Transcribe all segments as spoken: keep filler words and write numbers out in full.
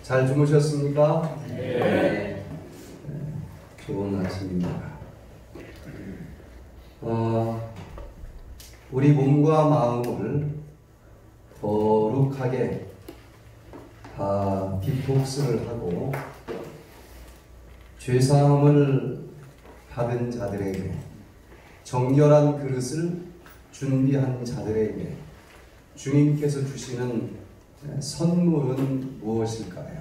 잘 주무셨습니까? 네. 네. 좋은 아침입니다. 어, 우리 몸과 마음을 거룩하게 다 디톡스를 하고 죄사함을 받은 자들에게, 정결한 그릇을 준비한 자들에게 주님께서 주시는 선물은 무엇일까요?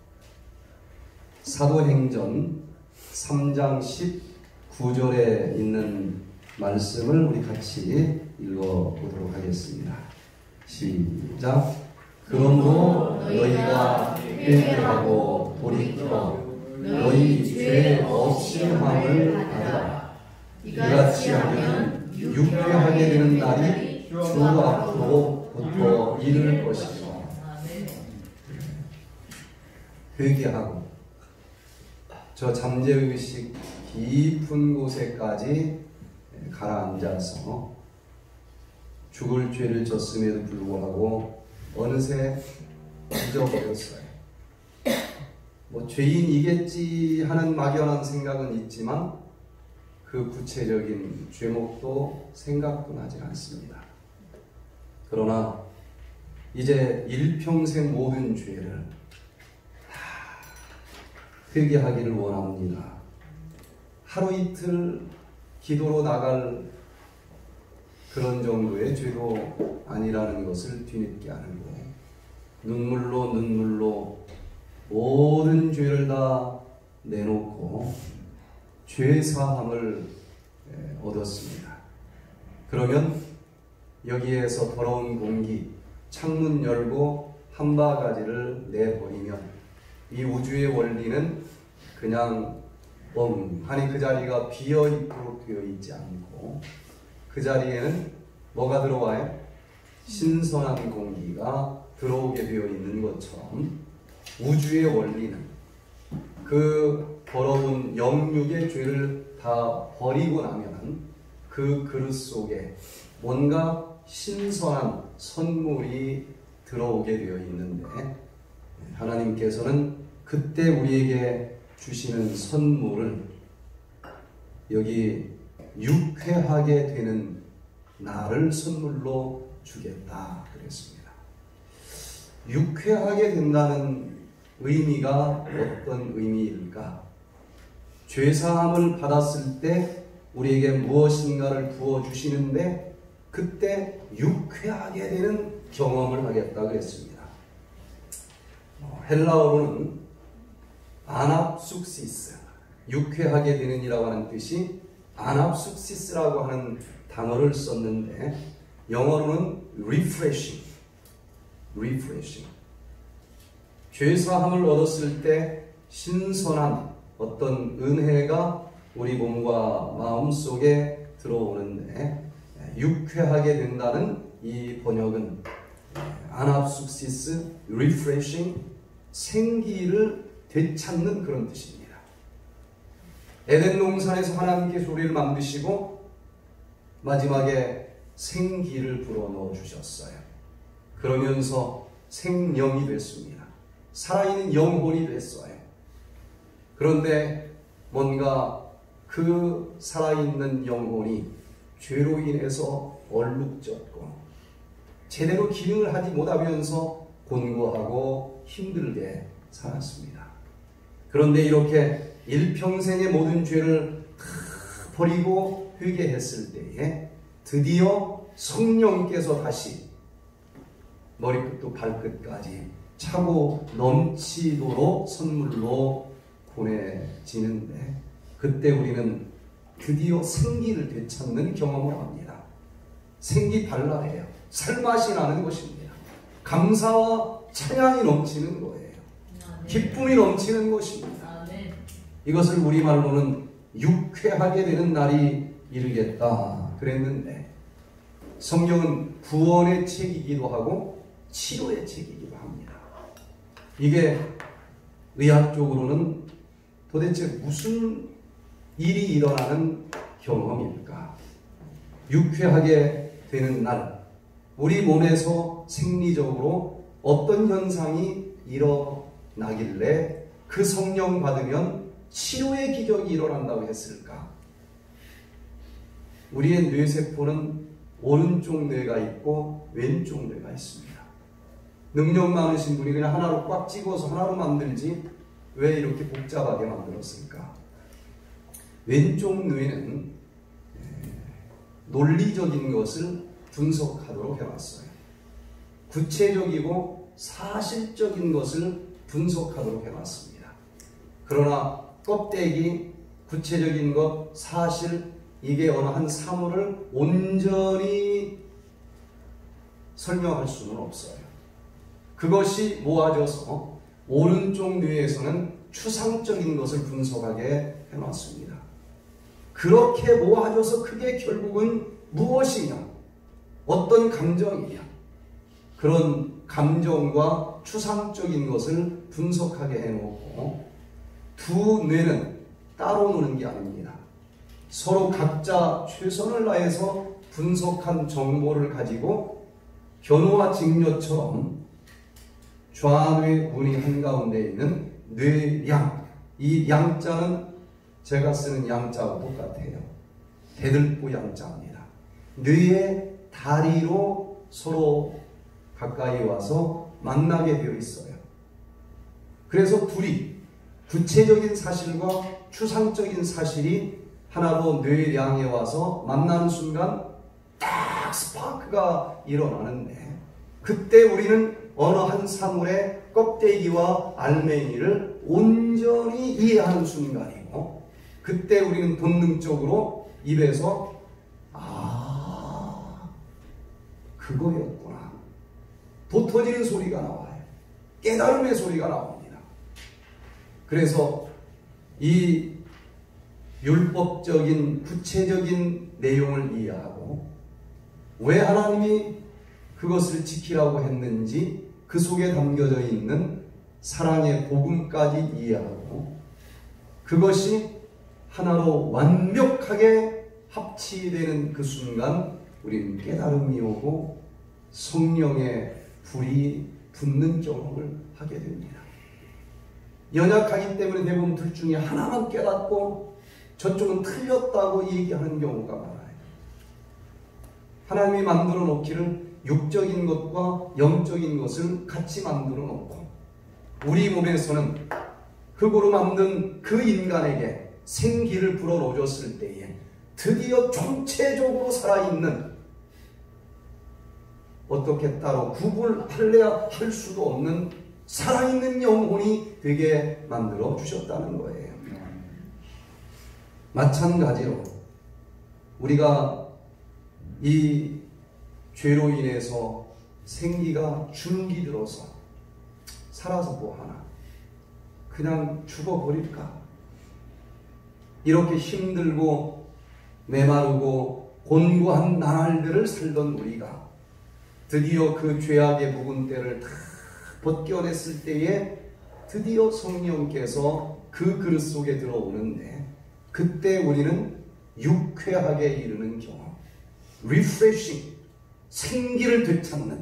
사도행전 삼 장 십구 절에 있는 말씀을 우리 같이 읽어보도록 하겠습니다. 시작. 그러므로 너희가 회개하고 돌이켜 너희 죄 없음함을 받으라. 이같이 하면 유쾌하게 되는 날이 주 앞으로부터 이를 것이요. 회개하고 저 잠재의식 깊은 곳에까지 가라앉아서 죽을 죄를 졌음에도 불구하고 어느새 잊어버렸어요. 뭐 죄인이겠지 하는 막연한 생각은 있지만 그 구체적인 죄목도 생각도 나지 않습니다. 그러나 이제 일평생 모든 죄를 회개하기를 원합니다. 하루 이틀 기도로 나갈 그런 정도의 죄도 아니라는 것을 뒤늦게 알고 눈물로 눈물로 모든 죄를 다 내놓고 죄사함을 얻었습니다. 그러면 여기에서 더러운 공기, 창문 열고 한 바가지를 내버리면 이 우주의 원리는 그냥 뻥하니 그 자리가 비어있도록 되어 있지 않고 그 자리에는 뭐가 들어와요? 신선한 공기가 들어오게 되어 있는 것처럼 우주의 원리는 그 더러운 영육의 죄를 다 버리고 나면 그 그릇 속에 뭔가 신선한 선물이 들어오게 되어 있는데 하나님께서는 그때 우리에게 주시는 선물을 여기 유쾌하게 되는 나를 선물로 주겠다 그랬습니다. 유쾌하게 된다는 의미가 어떤 의미일까? 죄사함을 받았을 때 우리에게 무엇인가를 부어주시는데 그때 유쾌하게 되는 경험을 하겠다 그랬습니다. 헬라어로는 아납숙시스, 유쾌하게 되는 이라고 하는 뜻이 아납숙시스라고 하는 단어를 썼는데 영어로는 refreshing, refreshing. 죄사함을 얻었을 때 신선한 어떤 은혜가 우리 몸과 마음 속에 들어오는데 유쾌하게 된다는 이 번역은 아납숙시스, refreshing, 생기를 되찾는 그런 뜻입니다. 에덴 동산에서 하나님께서 우리를 만드시고 마지막에 생기를 불어넣어 주셨어요. 그러면서 생명이 됐습니다. 살아있는 영혼이 됐어요. 그런데 뭔가 그 살아있는 영혼이 죄로 인해서 얼룩졌고 제대로 기능을 하지 못하면서 곤고하고 힘들게 살았습니다. 그런데 이렇게 일평생의 모든 죄를 버리고 회개했을 때에 드디어 성령께서 다시 머리끝도 발끝까지 차고 넘치도록 선물로 보내지는데 그때 우리는 드디어 생기를 되찾는 경험을 합니다. 생기 발랄해요. 살맛이 나는 것입니다. 감사와 찬양이 넘치는 거예요. 기쁨이 넘치는 것입니다. 이것을 우리말로는 유쾌하게 되는 날이 이르겠다 그랬는데 성경은 구원의 책이기도 하고 치료의 책이기도 합니다. 이게 의학적으로는 도대체 무슨 일이 일어나는 경험일까? 유쾌하게 되는 날, 우리 몸에서 생리적으로 어떤 현상이 일어나는 나길래 그 성령 받으면 치료의 기적이 일어난다고 했을까? 우리의 뇌세포는 오른쪽 뇌가 있고 왼쪽 뇌가 있습니다. 능력 많으신 분이 그냥 하나로 꽉 찍어서 하나로 만들지 왜 이렇게 복잡하게 만들었을까? 왼쪽 뇌는 논리적인 것을 분석하도록 해놨어요. 구체적이고 사실적인 것을 분석하도록 해놨습니다. 그러나 껍데기, 구체적인 것, 사실, 이게 어느 한 사물을 온전히 설명할 수는 없어요. 그것이 모아져서 오른쪽 뇌에서는 추상적인 것을 분석하게 해놨습니다. 그렇게 모아져서 그게 결국은 무엇이냐? 어떤 감정이냐? 그런 감정과 추상적인 것을 분석하게 해놓고 두 뇌는 따로 노는 게 아닙니다. 서로 각자 최선을 다해서 분석한 정보를 가지고 견우와 직녀처럼 좌뇌 문이 한가운데 있는 뇌양, 이 양자는 제가 쓰는 양자와 똑같아요. 대들보 양자입니다. 뇌의 다리로 서로 가까이 와서 만나게 되어 있어요. 그래서 둘이 구체적인 사실과 추상적인 사실이 하나로 뇌량에 와서 만나는 순간 딱 스파크가 일어나는데, 그때 우리는 어느 한 사물의 껍데기와 알맹이를 온전히 이해하는 순간이고, 그때 우리는 본능적으로 입에서 아, 그거였구나, 돋터지는 소리가 나와요. 깨달음의 소리가 나옵니다. 그래서 이 율법적인 구체적인 내용을 이해하고 왜 하나님이 그것을 지키라고 했는지 그 속에 담겨져 있는 사랑의 복음까지 이해하고 그것이 하나로 완벽하게 합치되는 그 순간 우리는 깨달음이 오고 성령의 불이 붙는 경험을 하게 됩니다. 연약하기 때문에 대부분 둘 중에 하나만 깨닫고 저쪽은 틀렸다고 얘기하는 경우가 많아요. 하나님이 만들어 놓기를 육적인 것과 영적인 것을 같이 만들어 놓고 우리 몸에서는 흙으로 만든 그 인간에게 생기를 불어넣어줬을 때에 드디어 총체적으로 살아있는, 어떻게 따로 구분할래야 할 수도 없는 살아있는 영혼이 되게 만들어 주셨다는 거예요. 마찬가지로 우리가 이 죄로 인해서 생기가 줄기 들어서 살아서 뭐하나, 그냥 죽어버릴까, 이렇게 힘들고 메마르고 곤고한 나날들을 살던 우리가 드디어 그 죄악의 묵은 때를 다 벗겨냈을 때에 드디어 성령께서 그 그릇 속에 들어오는데, 그때 우리는 유쾌하게 이르는 경험, refreshing, 생기를 되찾는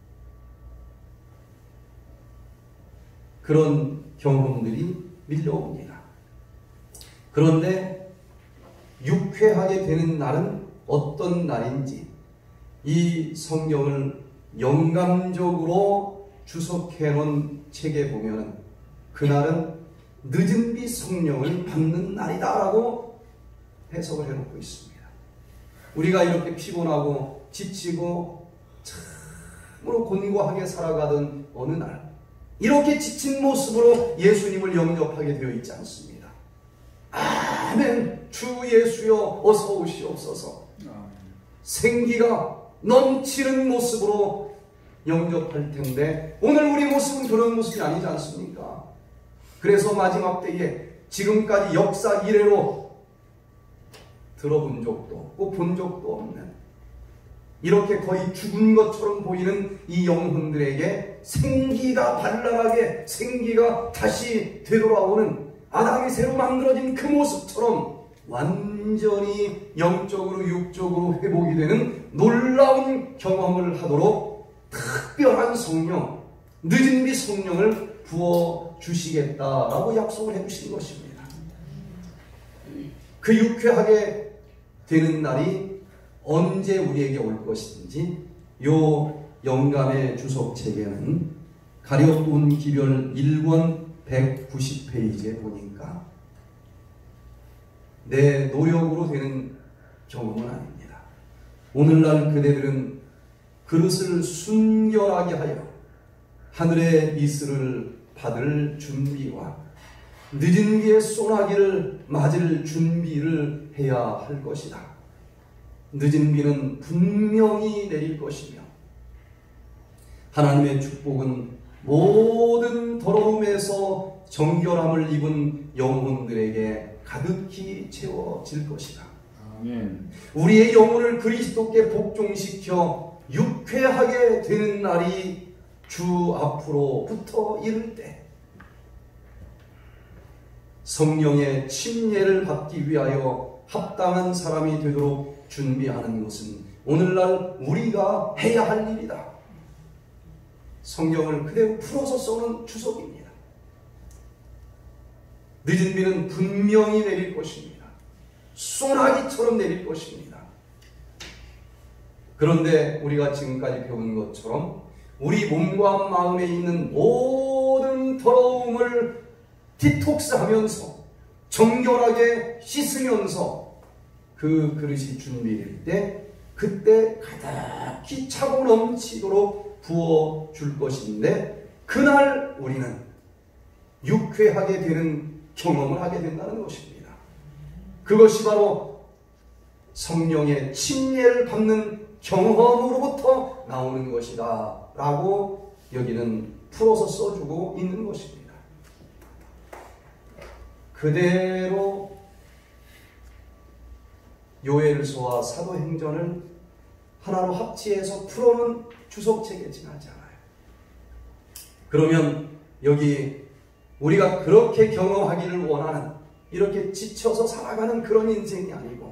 그런 경험들이 밀려옵니다. 그런데 유쾌하게 되는 날은 어떤 날인지 이 성경을 영감적으로 주석해 놓은 책에 보면 그날은 늦은 비 성령을 받는 날이다라고 해석을 해놓고 있습니다. 우리가 이렇게 피곤하고 지치고 참으로 곤고하게 살아가던 어느 날, 이렇게 지친 모습으로 예수님을 영접하게 되어 있지 않습니다. 아멘, 주 예수여 어서 오시옵소서. 생기가 넘치는 모습으로 영접할 텐데 오늘 우리 모습은 그런 모습이 아니지 않습니까? 그래서 마지막 때에 지금까지 역사 이래로 들어본 적도 없고 본 적도 없는, 이렇게 거의 죽은 것처럼 보이는 이 영혼들에게 생기가 발랄하게, 생기가 다시 되돌아오는 아담이 새로 만들어진 그 모습처럼 완전히 영적으로 육적으로 회복이 되는 놀라운 경험을 하도록 특별한 성령, 늦은 비 성령을 부어 주시겠다라고 약속을 해주신 것입니다. 그 유쾌하게 되는 날이 언제 우리에게 올 것인지 요 영감의 주석책에는 가룟돈 기별 일 권 백구십 페이지에 보니까 내 노력으로 되는 경험은 아닙니다. 오늘날 그대들은 그릇을 순결하게 하여 하늘의 이슬을 받을 준비와 늦은 비의 소나기를 맞을 준비를 해야 할 것이다. 늦은 비는 분명히 내릴 것이며 하나님의 축복은 모든 더러움에서 정결함을 입은 영혼들에게 가득히 채워질 것이다. 아멘. 우리의 영혼을 그리스도께 복종시켜 유쾌하게 되는 날이 주 앞으로부터 이를 때 성령의 침례를 받기 위하여 합당한 사람이 되도록 준비하는 것은 오늘날 우리가 해야 할 일이다. 성경을 그대로 풀어서 써놓은 주석입니다. 늦은 비는 분명히 내릴 것입니다. 소나기처럼 내릴 것입니다. 그런데 우리가 지금까지 배운 것처럼 우리 몸과 마음에 있는 모든 더러움을 디톡스하면서 정결하게 씻으면서 그 그릇이 준비될 때 그때 가득히 차고 넘치도록 부어줄 것인데 그날 우리는 유쾌하게 되는 경험을 하게 된다는 것입니다. 그것이 바로 성령의 침례를 받는 경험으로부터 나오는 것이다 라고 여기는 풀어서 써주고 있는 것입니다. 그대로 요엘서와 사도행전을 하나로 합치해서 풀어놓은 주석책에 지나지 않아요. 그러면 여기 우리가 그렇게 경험하기를 원하는 이렇게 지쳐서 살아가는 그런 인생이 아니고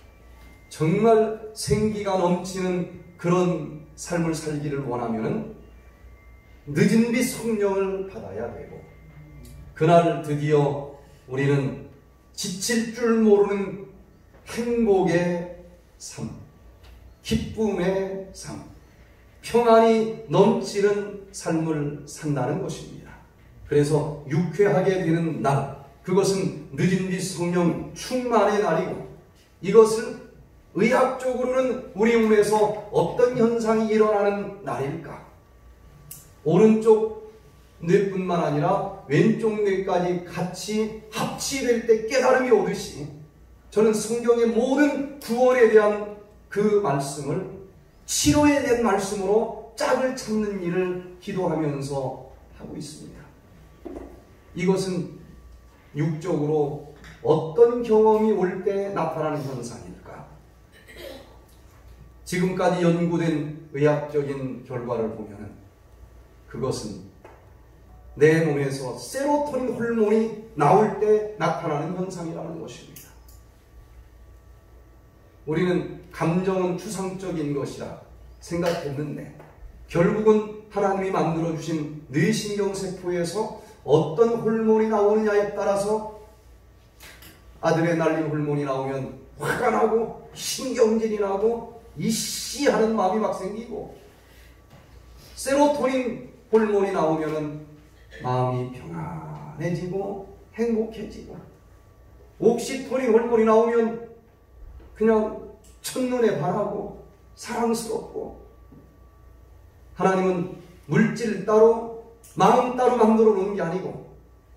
정말 생기가 넘치는 그런 삶을 살기를 원하면 늦은 비 성령을 받아야 되고 그날 드디어 우리는 지칠 줄 모르는 행복의 삶, 기쁨의 삶, 평안이 넘치는 삶을 산다는 것입니다. 그래서 유쾌하게 되는 날, 그것은 늦은 비 성령 충만의 날이고 이것을 의학적으로는 우리 몸에서 어떤 현상이 일어나는 날일까? 오른쪽 뇌뿐만 아니라 왼쪽 뇌까지 같이 합치될 때 깨달음이 오듯이 저는 성경의 모든 구원에 대한 그 말씀을 치료에 대한 말씀으로 짝을 찾는 일을 기도하면서 하고 있습니다. 이것은 육적으로 어떤 경험이 올 때 나타나는 현상일까? 지금까지 연구된 의학적인 결과를 보면 그것은 내 몸에서 세로토닌 호르몬이 나올 때 나타나는 현상이라는 것입니다. 우리는 감정은 추상적인 것이라 생각했는데 결국은 하나님이 만들어주신 뇌신경세포에서 어떤 호르몬이 나오느냐에 따라서 아드레날린 호르몬이 나오면 화가 나고 신경질이 나고 이씨 하는 마음이 막 생기고 세로토닌 호르몬이 나오면 마음이 평안해지고 행복해지고 옥시토닌 호르몬이 나오면 그냥 첫눈에 반하고 사랑스럽고 하나님은 물질 따로 마음 따로 만들어 놓은 게 아니고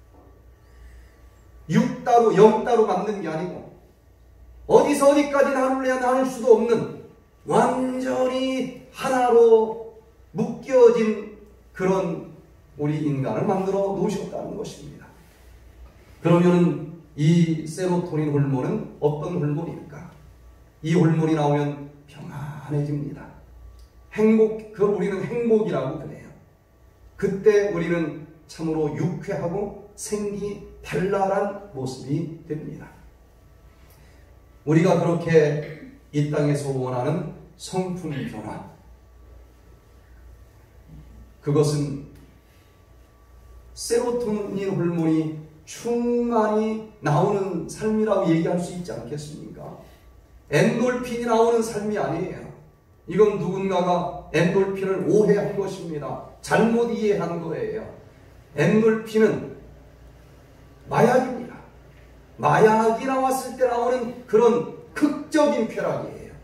육 따로 영 따로 만든 게 아니고 어디서 어디까지 나눌래야 나눌 수도 없는 완전히 하나로 묶여진 그런 우리 인간을 만들어 놓으셨다는 것입니다. 그러면 이 세로토닌 호르몬은 어떤 호르몬일까? 이 호르몬이 나오면 평안해집니다. 행복, 그걸 우리는 행복이라고 그래요. 그때 우리는 참으로 유쾌하고 생기 발랄한 모습이 됩니다. 우리가 그렇게 이 땅에서 원하는 성품 변화, 그것은 세로토닌 호르몬이 충만히 나오는 삶이라고 얘기할 수 있지 않겠습니까? 엔돌핀이 나오는 삶이 아니에요. 이건 누군가가 엔돌핀을 오해한 것입니다. 잘못 이해한 거예요. 엔돌핀은 마약입니다. 마약이 나왔을 때 나오는 그런 극적인 쾌락이에요.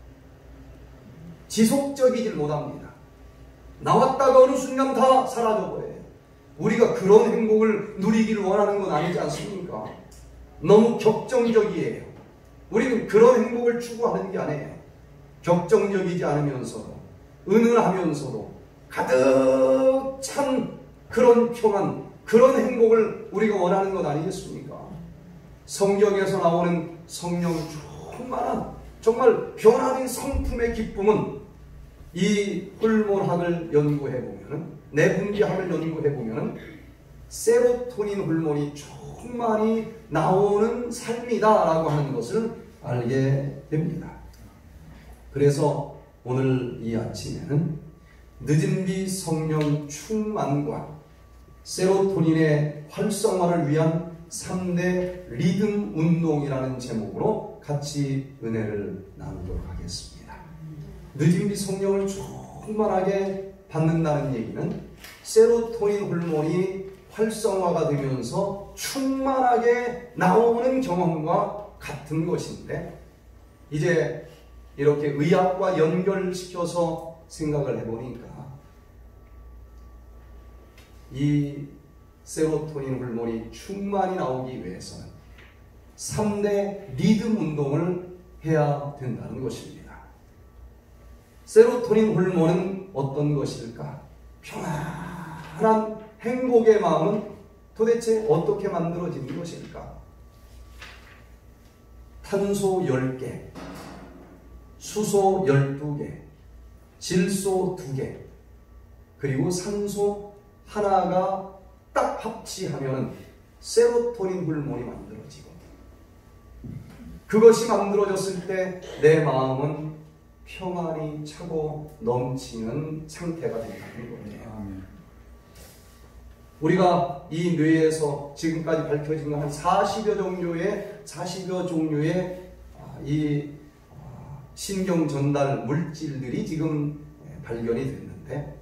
지속적이질 못합니다. 나왔다가 어느 순간 다 사라져버려요. 우리가 그런 행복을 누리기를 원하는 건 아니지 않습니까? 너무 격정적이에요. 우리는 그런 행복을 추구하는 게 아니에요. 격정적이지 않으면서도 은은하면서도 가득 찬 그런 평안, 그런 행복을 우리가 원하는 것 아니겠습니까? 성경에서 나오는 성령 충만한 정말 변화된 성품의 기쁨은 이 호르몬학을 연구해보면, 내분비학을 연구해보면 세로토닌 호르몬이 충만히 나오는 삶이다라고 하는 것을 알게 됩니다. 그래서 오늘 이 아침에는 늦은비 성령 충만과 세로토닌의 활성화를 위한 삼 대 리듬 운동이라는 제목으로 같이 은혜를 나누도록 하겠습니다. 늦은비 성령을 충만하게 받는다는 얘기는 세로토닌 호르몬이 활성화가 되면서 충만하게 나오는 경험과 같은 것인데, 이제 이렇게 의학과 연결시켜서 생각을 해보니까 이 세로토닌 호르몬이 충만히 나오기 위해서는 삼 대 리듬 운동을 해야 된다는 것입니다. 세로토닌 호르몬은 어떤 것일까? 평안한 행복의 마음은 도대체 어떻게 만들어지는 것일까? 탄소 열 개, 수소 열두 개, 질소 두 개, 그리고 산소 하나가 딱 합치하면 세로토닌 호르몬이 만들어지고, 그것이 만들어졌을 때 내 마음은 평안이 차고 넘치는 상태가 된다는 거예요. 우리가 이 뇌에서 지금까지 밝혀진 한 사십여 종류의 사십여 종류의 이 신경 전달 물질들이 지금 발견이 됐는데,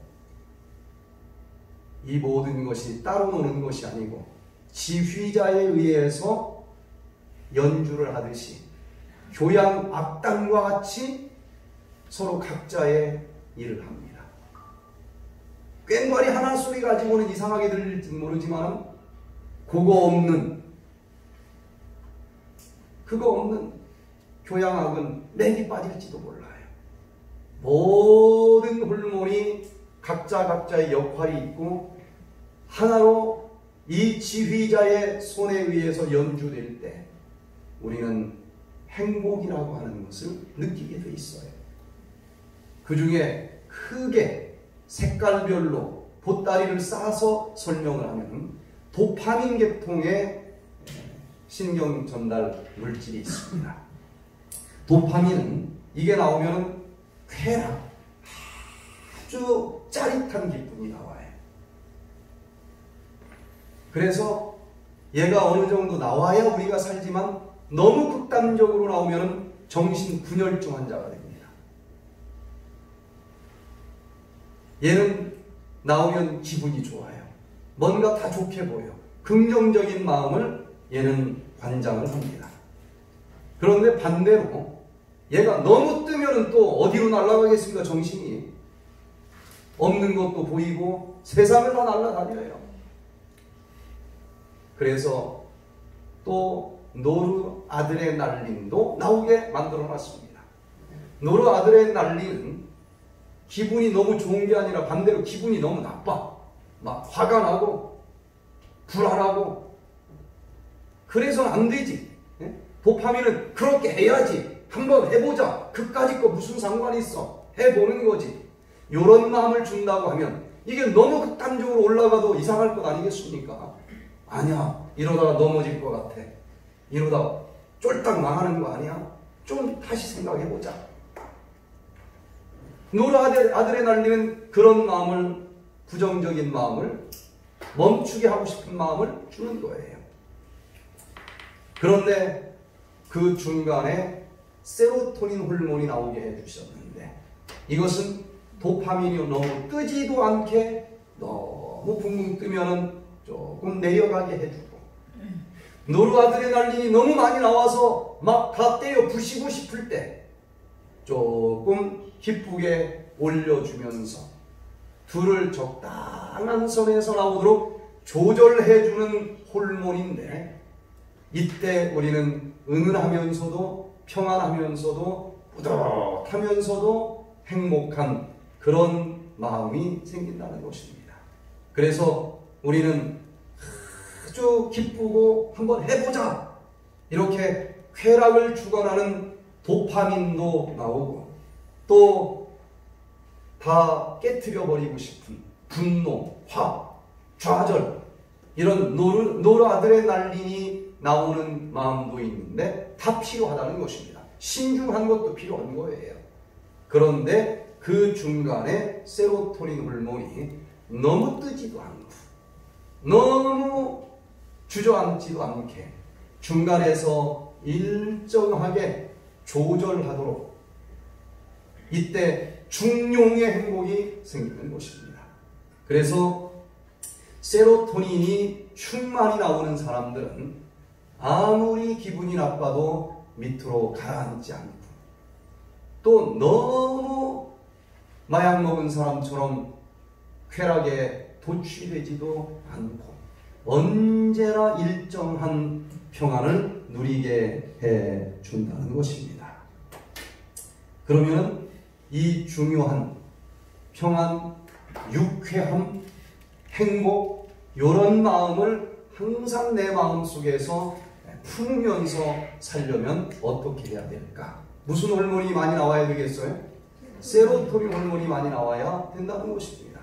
이 모든 것이 따로 노는 것이 아니고 지휘자에 의해서 연주를 하듯이 교양 악단과 같이 서로 각자의 일을 합니다. 꽹과리 하나 소리 가지고는 이상하게 들릴지 모르지만 그거 없는 그거 없는 교양악은 맥이 빠질지도 몰라요. 모든 호르몬이 각자 각자의 역할이 있고 하나로 이 지휘자의 손에 의해서 연주될 때 우리는 행복이라고 하는 것을 느끼게 돼 있어요. 그 중에 크게 색깔별로 보따리를 싸서 설명을 하면 도파민 계통의 신경 전달 물질이 있습니다. 도파민은 이게 나오면 쾌락, 아주 짜릿한 기쁨이 나와요. 그래서 얘가 어느 정도 나와야 우리가 살지만 너무 극단적으로 나오면 정신분열증 환자가 됩니다. 얘는 나오면 기분이 좋아요. 뭔가 다 좋게 보여. 긍정적인 마음을 얘는 관장을 합니다. 그런데 반대로 얘가 너무 뜨면 또 어디로 날아가겠습니까? 정신이. 없는 것도 보이고 세상을 다 날아다녀요. 그래서 또 노르아드레날린도 나오게 만들어 놨습니다. 노르아드레날린은 기분이 너무 좋은 게 아니라 반대로 기분이 너무 나빠. 막 화가 나고 불안하고. 그래서는 안 되지. 도파민은 그렇게 해야지. 한번 해보자. 그까짓 거 무슨 상관이 있어. 해보는 거지. 이런 마음을 준다고 하면 이게 너무 극단적으로 올라가도 이상할 것 아니겠습니까? 아니야. 이러다가 넘어질 것 같아. 이러다가 쫄딱 망하는 거 아니야? 좀 다시 생각해보자. 노르아드레날린은 그런 마음을, 부정적인 마음을 멈추게 하고 싶은 마음을 주는 거예요. 그런데 그 중간에 세로토닌 호르몬이 나오게 해주셨는데 이것은 도파민이 너무 뜨지도 않게 너무 붕붕 뜨면은 조금 내려가게 해주고 노르아드레날린이 너무 많이 나와서 막 다 때려 부시고 싶을 때 조금 기쁘게 올려주면서 둘을 적당한 선에서 나오도록 조절해주는 호르몬인데 이때 우리는 은은하면서도 평안하면서도 뿌듯하면서도 행복한 그런 마음이 생긴다는 것입니다. 그래서 우리는 아주 기쁘고 한번 해보자 이렇게 쾌락을 주관하는 도파민도 나오고 또 다 깨트려버리고 싶은 분노, 화, 좌절 이런 노르, 노르아드레날린이 나오는 마음도 있는데 다 필요하다는 것입니다. 신중한 것도 필요한 거예요. 그런데 그 중간에 세로토닌 호르몬이 너무 뜨지도 않고 너무 주저앉지도 않게 중간에서 일정하게 조절하도록 이때 중용의 행복이 생기는 것입니다. 그래서 세로토닌이 충만히 나오는 사람들은 아무리 기분이 나빠도 밑으로 가라앉지 않고 또 너무 마약 먹은 사람처럼 쾌락에 도취되지도 않고 언제나 일정한 평안을 누리게 해준다는 것입니다. 그러면 이 중요한 평안, 유쾌함, 행복 이런 마음을 항상 내 마음속에서 품으면서 살려면 어떻게 해야 될까? 무슨 호르몬이 많이 나와야 되겠어요? 세로토닌 호르몬이 많이 나와야 된다는 것입니다.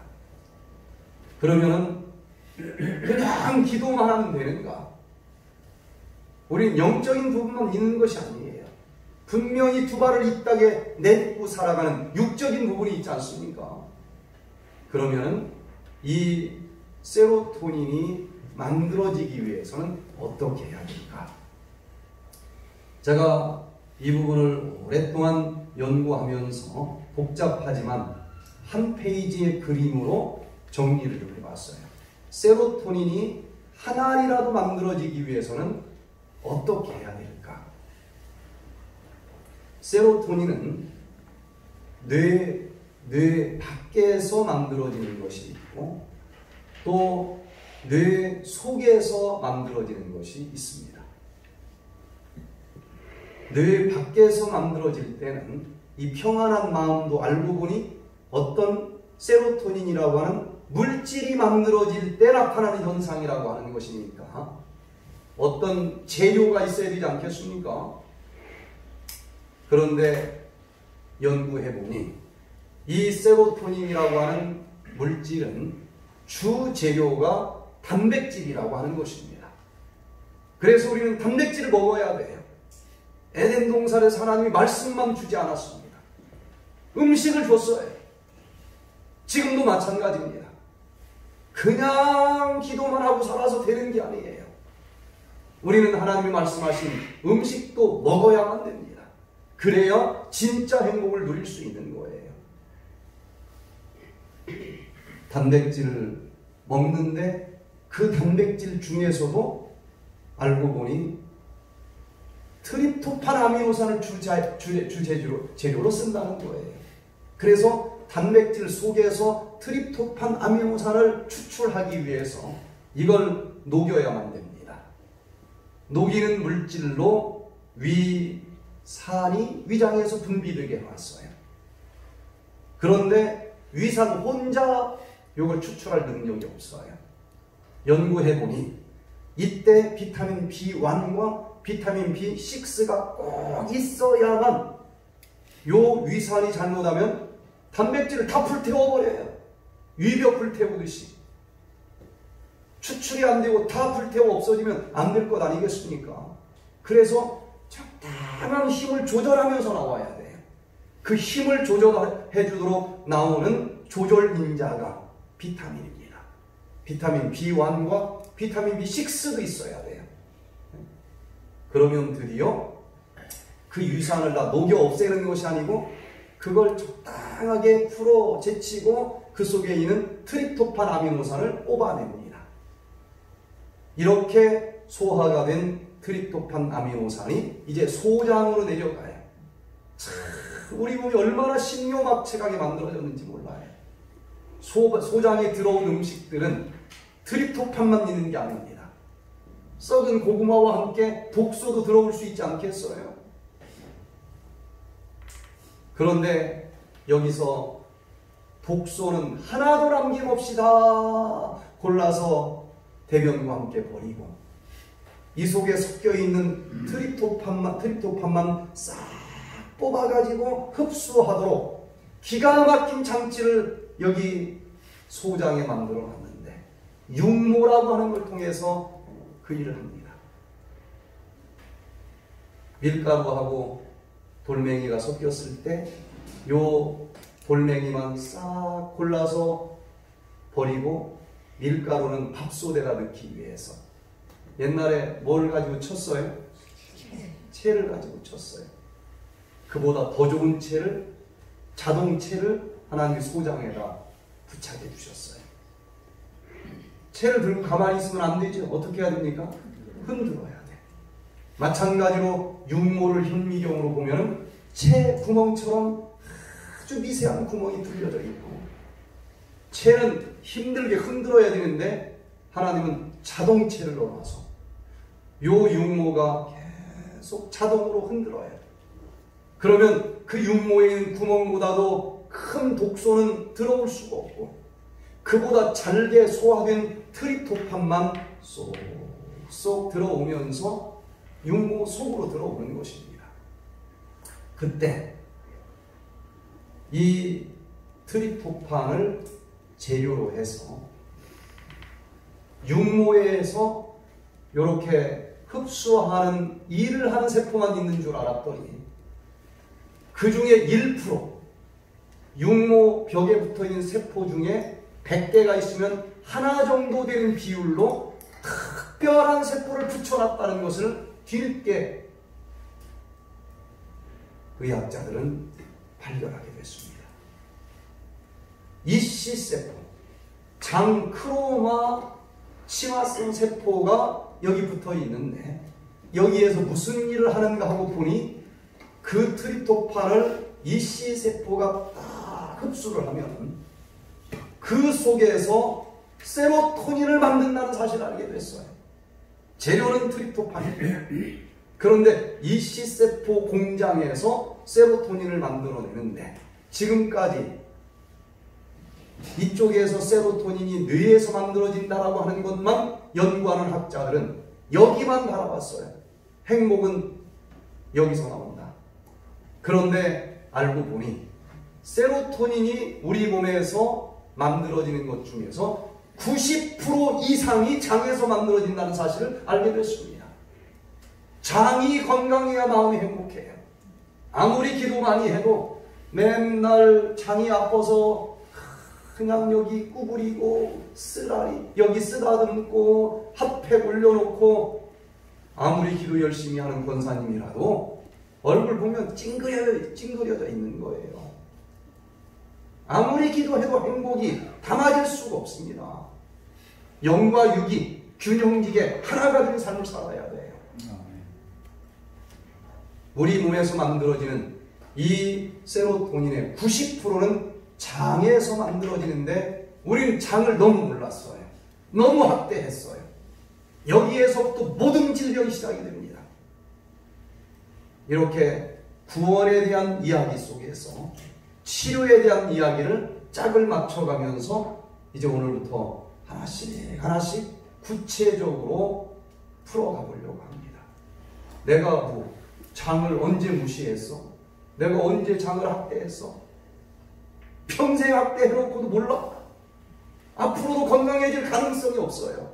그러면은 그냥 기도만 하면 되는가? 우린 영적인 부분만 있는 것이 아니에요. 분명히 두 발을 이 땅에 내딛고 살아가는 육적인 부분이 있지 않습니까? 그러면 이 세로토닌이 만들어지기 위해서는 어떻게 해야 될까? 제가 이 부분을 오랫동안 연구하면서 복잡하지만 한 페이지의 그림으로 정리를 해봤어요. 세로토닌이 한 알이라도 만들어지기 위해서는 어떻게 해야 될까? 세로토닌은 뇌, 뇌 밖에서 만들어지는 것이 있고 또 뇌 속에서 만들어지는 것이 있습니다. 뇌 밖에서 만들어질 때는 이 평안한 마음도 알고 보니 어떤 세로토닌이라고 하는 물질이 만들어질 때 나타나는 현상이라고 하는 것이니까 어떤 재료가 있어야 되지 않겠습니까? 그런데 연구해보니 이 세로토닌이라고 하는 물질은 주 재료가 단백질이라고 하는 것입니다. 그래서 우리는 단백질을 먹어야 돼요. 에덴 동산에서 하나님이 말씀만 주지 않았습니다. 음식을 줬어요. 지금도 마찬가지입니다. 그냥 기도만 하고 살아서 되는 게 아니에요. 우리는 하나님이 말씀하신 음식도 먹어야만 됩니다. 그래야 진짜 행복을 누릴 수 있는 거예요. 단백질을 먹는데 그 단백질 중에서도 알고 보니 트립토판 아미노산을 주자, 주, 주재료로 재료로 쓴다는 거예요. 그래서 단백질 속에서 트립토판 아미노산을 추출하기 위해서 이걸 녹여야만 됩니다. 녹이는 물질로 위산이 위장에서 분비되게 해왔어요. 그런데 위산 혼자 이걸 추출할 능력이 없어요. 연구해보니 이때 비타민 비 원과 비타민 비 식스가 꼭 있어야만 요 위산이 잘못하면 단백질을 다 불태워버려요. 위벽 불태우듯이. 추출이 안 되고 다 불태워 없어지면 안 될 것 아니겠습니까? 그래서 적당한 힘을 조절하면서 나와야 돼요. 그 힘을 조절해 주도록 나오는 조절인자가 비타민입니다. 비타민 비 원과 비타민 비 식스도 있어야 돼요. 그러면 드디어 그 유산을 다 녹여 없애는 것이 아니고 그걸 적당하게 풀어 제치고 그 속에 있는 트립토판 아미노산을 뽑아냅니다. 이렇게 소화가 된 트립토판 아미노산이 이제 소장으로 내려가요. 참, 우리 몸이 얼마나 신묘막측하게 만들어졌는지 몰라요. 소, 소장에 들어온 음식들은 트립토판만 있는 게 아닙니다. 썩은 고구마와 함께 독소도 들어올 수 있지 않겠어요? 그런데 여기서 독소는 하나도 남김없이 다 골라서 대변과 함께 버리고 이 속에 섞여 있는 트립토판만, 트립토판만 싹 뽑아가지고 흡수하도록 기가 막힌 장치를 여기 소장에 만들어 놨는데 육모라고 하는 걸 통해서 그 일을 합니다. 밀가루하고 돌멩이가 섞였을 때 요 돌멩이만 싹 골라서 버리고 밀가루는 밥솥에다 넣기 위해서 옛날에 뭘 가지고 쳤어요? 채를 가지고 쳤어요. 그보다 더 좋은 채를, 자동채를 하나님이 소장에다 부착해 주셨어요. 채를 들고 가만히 있으면 안 되죠. 어떻게 해야 됩니까? 흔들어야 돼. 마찬가지로 육모를 현미경으로 보면 채 구멍처럼 아주 미세한 구멍이 뚫려져 있고 채는 힘들게 흔들어야 되는데 하나님은 자동채를 넣어놔서 요 육모가 계속 자동으로 흔들어야 돼. 그러면 그 육모에 있는 구멍보다도 큰 독소는 들어올 수가 없고 그보다 잘게 소화된 트립토판만 쏙쏙 들어오면서 육모 속으로 들어오는 것입니다. 그때 이 트립토판을 재료로 해서 육모에서 이렇게 흡수하는 일을 하는 세포만 있는 줄 알았더니 그 중에 일 퍼센트 육모 벽에 붙어 있는 세포 중에 백 개가 있으면 하나 정도 되는 비율로 특별한 세포를 붙여놨다는 것을 뒤늦게 의학자들은 발견하게 됐습니다. 이씨세포, 장크로마 치마성 세포가 여기 붙어 있는데 여기에서 무슨 일을 하는가 하고 보니 그 트립토판을 이씨세포가 딱 흡수를 하면 그 속에서 세로토닌을 만든다는 사실을 알게 됐어요. 재료는 트립토판이에요. 그런데 이씨세포 공장에서 세로토닌을 만들어내는데 지금까지 이쪽에서 세로토닌이 뇌에서 만들어진다라고 하는 것만 연구하는 학자들은 여기만 바라봤어요. 행복은 여기서 나온다. 그런데 알고 보니 세로토닌이 우리 몸에서 만들어지는 것 중에서 구십 퍼센트 이상이 장에서 만들어진다는 사실을 알게 됐습니다. 장이 건강해야 마음이 행복해요. 아무리 기도 많이 해도 맨날 장이 아파서 그냥 여기 구부리고 쓰라리 여기 쓰다듬고 핫팩 올려놓고 아무리 기도 열심히 하는 권사님이라도 얼굴 보면 찡그려, 찡그려져 있는 거예요. 아무리 기도해도 행복이 담아질 수가 없습니다. 영과 육이 균형지게 하나가 된 삶을 살아야 돼요. 우리 몸에서 만들어지는 이 세로토닌의 구십 퍼센트는 장에서 만들어지는데 우리는 장을 너무 몰랐어요. 너무 학대했어요. 여기에서부터 모든 질병이 시작이 됩니다. 이렇게 구원에 대한 이야기 속에서 치료에 대한 이야기를 짝을 맞춰가면서 이제 오늘부터 하나씩 하나씩 구체적으로 풀어가 보려고 합니다. 내가 뭐 장을 언제 무시했어? 내가 언제 장을 학대했어? 평생 학대해놓고도 몰라? 앞으로도 건강해질 가능성이 없어요.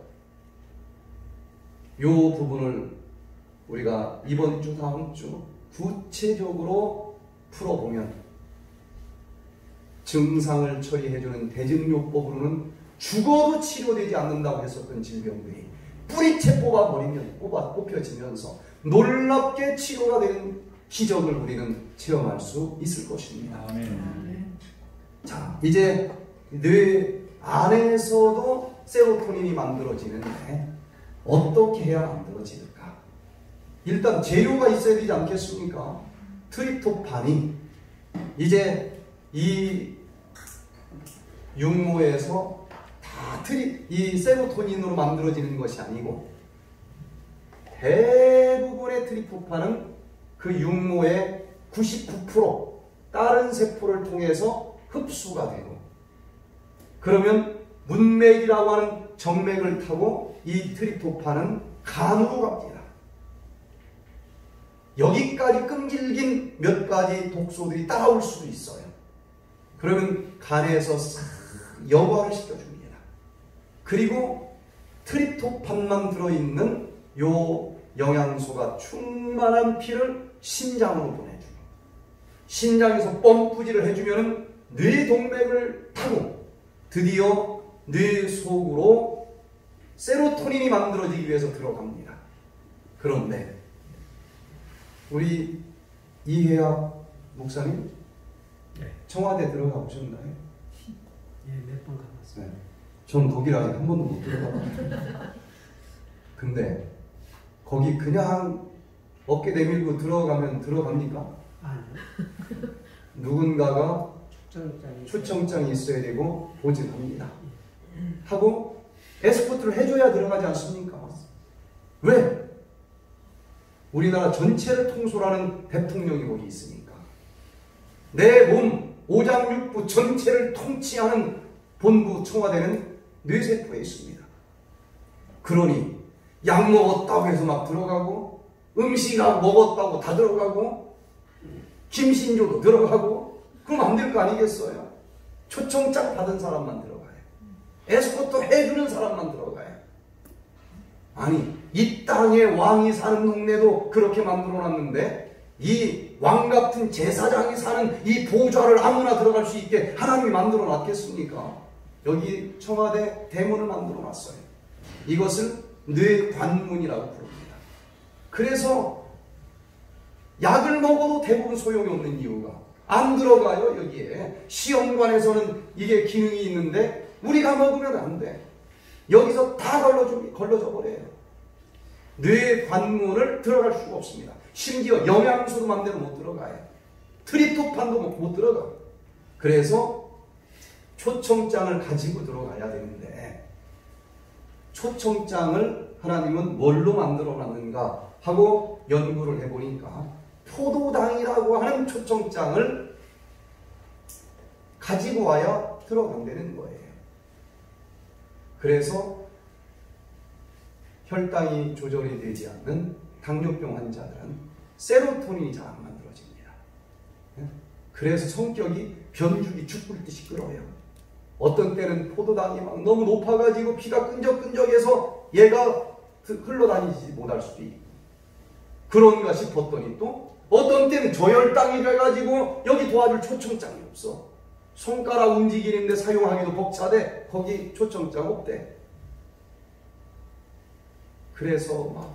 이 부분을 우리가 이번 주 다음 주 구체적으로 풀어보면 증상을 처리해주는 대증요법으로는 죽어도 치료되지 않는다고 했었던 질병들이 뿌리채 뽑아버리면, 뽑아, 뽑혀지면서 놀랍게 치료가 되는 기적을 우리는 체험할 수 있을 것입니다. 아멘. 자, 이제 뇌 안에서도 세로토닌이 만들어지는데 어떻게 해야 만들어질까? 일단 재료가 있어야 되지 않겠습니까? 트립토판이 이제 이 육모에서 다 트리, 이 세로토닌으로 만들어지는 것이 아니고 대부분의 트립토판은 그 육모의 구십구 퍼센트 다른 세포를 통해서 흡수가 되고, 그러면 문맥이라고 하는 정맥을 타고 이 트립토판은 간으로 갑니다. 여기까지 끈질긴 몇 가지 독소들이 따라올 수도 있어요. 그러면 간에서 싹 여과를 시켜줍니다. 그리고 트립토판만 들어있는 요 영양소가 충만한 피를 신장으로 보내주고, 신장에서 펌프질을 해주면 뇌동맥을 타고 드디어 뇌 속으로 세로토닌이 만들어지기 위해서 들어갑니다. 그런데 우리 이혜학 목사님, 네. 청와대 들어가 보셨나요? 예, 몇 번 가봤어요. 네. 전 거기를 아직 한 번도 못 들어가 봤어요. 근데 거기 그냥 어깨 내밀고 들어가면 들어갑니까? 아니요. 누군가가 초청장이 초청장이 있어야 되고 보증합니다. 하고 에스코트를 해줘야 들어가지 않습니까? 왜? 우리나라 전체를 통솔하는 대통령이 거기 있으니까. 내 몸 오장육부 전체를 통치하는 본부 청와대는 뇌세포에 있습니다. 그러니 약 먹었다고 해서 막 들어가고, 음식을 먹었다고 다 들어가고, 김신조도 들어가고, 그럼 안 될 거 아니겠어요? 초청장 받은 사람만 들어가요. 에스코트 해주는 사람만 들어가요. 아니, 이 땅에 왕이 사는 동네도 그렇게 만들어놨는데 이 왕 같은 제사장이 사는 이 보좌를 아무나 들어갈 수 있게 하나님이 만들어놨겠습니까? 여기 청와대 대문을 만들어놨어요. 이것을 뇌관문이라고 부릅니다. 그래서 약을 먹어도 대부분 소용이 없는 이유가 안 들어가요. 여기에 시험관에서는 이게 기능이 있는데 우리가 먹으면 안 돼. 여기서 다 걸러져, 걸러져 버려요. 뇌관문을 들어갈 수가 없습니다. 심지어 영양소도 맘대로 못 들어가요. 트립토판도 못, 못 들어가. 그래서 초청장을 가지고 들어가야 되는데, 초청장을 하나님은 뭘로 만들어 놨는가 하고 연구를 해보니까 포도당이라고 하는 초청장을 가지고 와야 들어간다는 거예요. 그래서 혈당이 조절이 되지 않는 당뇨병 환자들은 세로토닌이 잘 안 만들어집니다. 그래서 성격이 변죽이 죽을 듯이 끓어요. 어떤 때는 포도당이 막 너무 높아가지고 피가 끈적끈적해서 얘가 흘러다니지 못할 수도 있고, 그런가 싶었더니 또 어떤 때는 저혈당이 돼가지고 여기 도와줄 초청장이 없어. 손가락 움직이는데 사용하기도 벅차대. 거기 초청장 없대. 그래서 막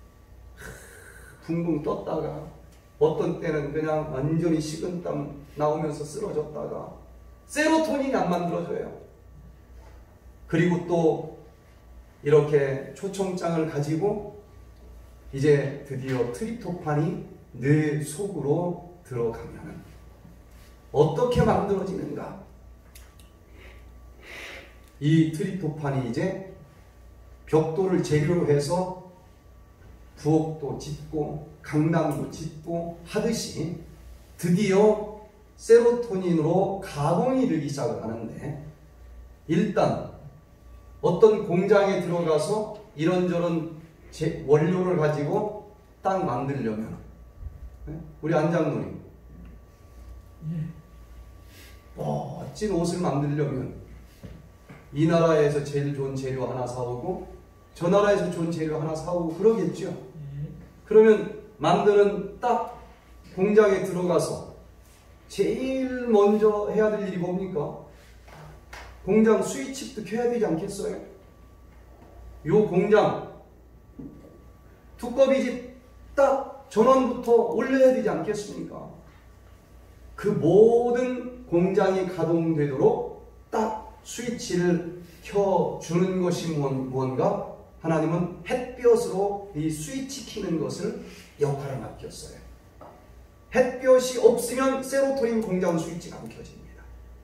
붕붕 떴다가 어떤 때는 그냥 완전히 식은땀 나오면서 쓰러졌다가 세로토닌이 안 만들어져요. 그리고 또 이렇게 초청장을 가지고 이제 드디어 트립토판이 뇌 속으로 들어가면 어떻게 만들어지는가? 이 트립토판이 이제 벽돌을 재료로 해서 부엌도 짓고 강남도 짓고 하듯이 드디어 세로토닌으로 가공이 되기 시작을 하는데, 일단 어떤 공장에 들어가서 이런저런 제 원료를 가지고 딱 만들려면, 우리 안장로님 멋진 옷을 만들려면 이 나라에서 제일 좋은 재료 하나 사오고 저 나라에서 좋은 재료 하나 사오고 그러겠죠. 그러면 만드는 딱 공장에 들어가서 제일 먼저 해야 될 일이 뭡니까? 공장 스위치부터 켜야 되지 않겠어요? 요 공장 두꺼비집 딱 전원부터 올려야 되지 않겠습니까? 그 모든 공장이 가동되도록 딱 스위치를 켜주는 것이 무언가? 하나님은 햇볕으로 이 스위치 켜는 것을 역할을 맡겼어요. 햇볕이 없으면 세로토닌 공장 스위치가 안 켜집니다.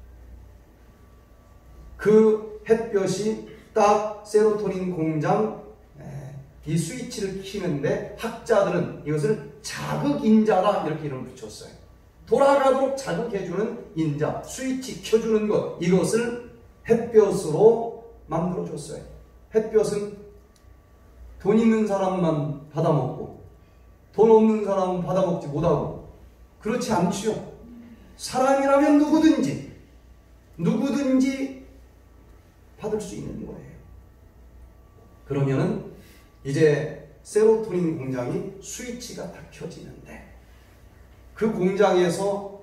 그 햇볕이 딱 세로토닌 공장 이 스위치를 켜는데 학자들은 이것을 자극인자다 이렇게 이름을 붙였어요. 돌아가도록 자극해주는 인자, 스위치 켜주는 것, 이것을 햇볕으로 만들어줬어요. 햇볕은 돈 있는 사람만 받아먹고 돈 없는 사람은 받아먹지 못하고 그렇지 않지요. 사람이라면 누구든지 누구든지 받을 수 있는 거예요. 그러면은 이제 세로토닌 공장이 스위치가 다 켜지는데 그 공장에서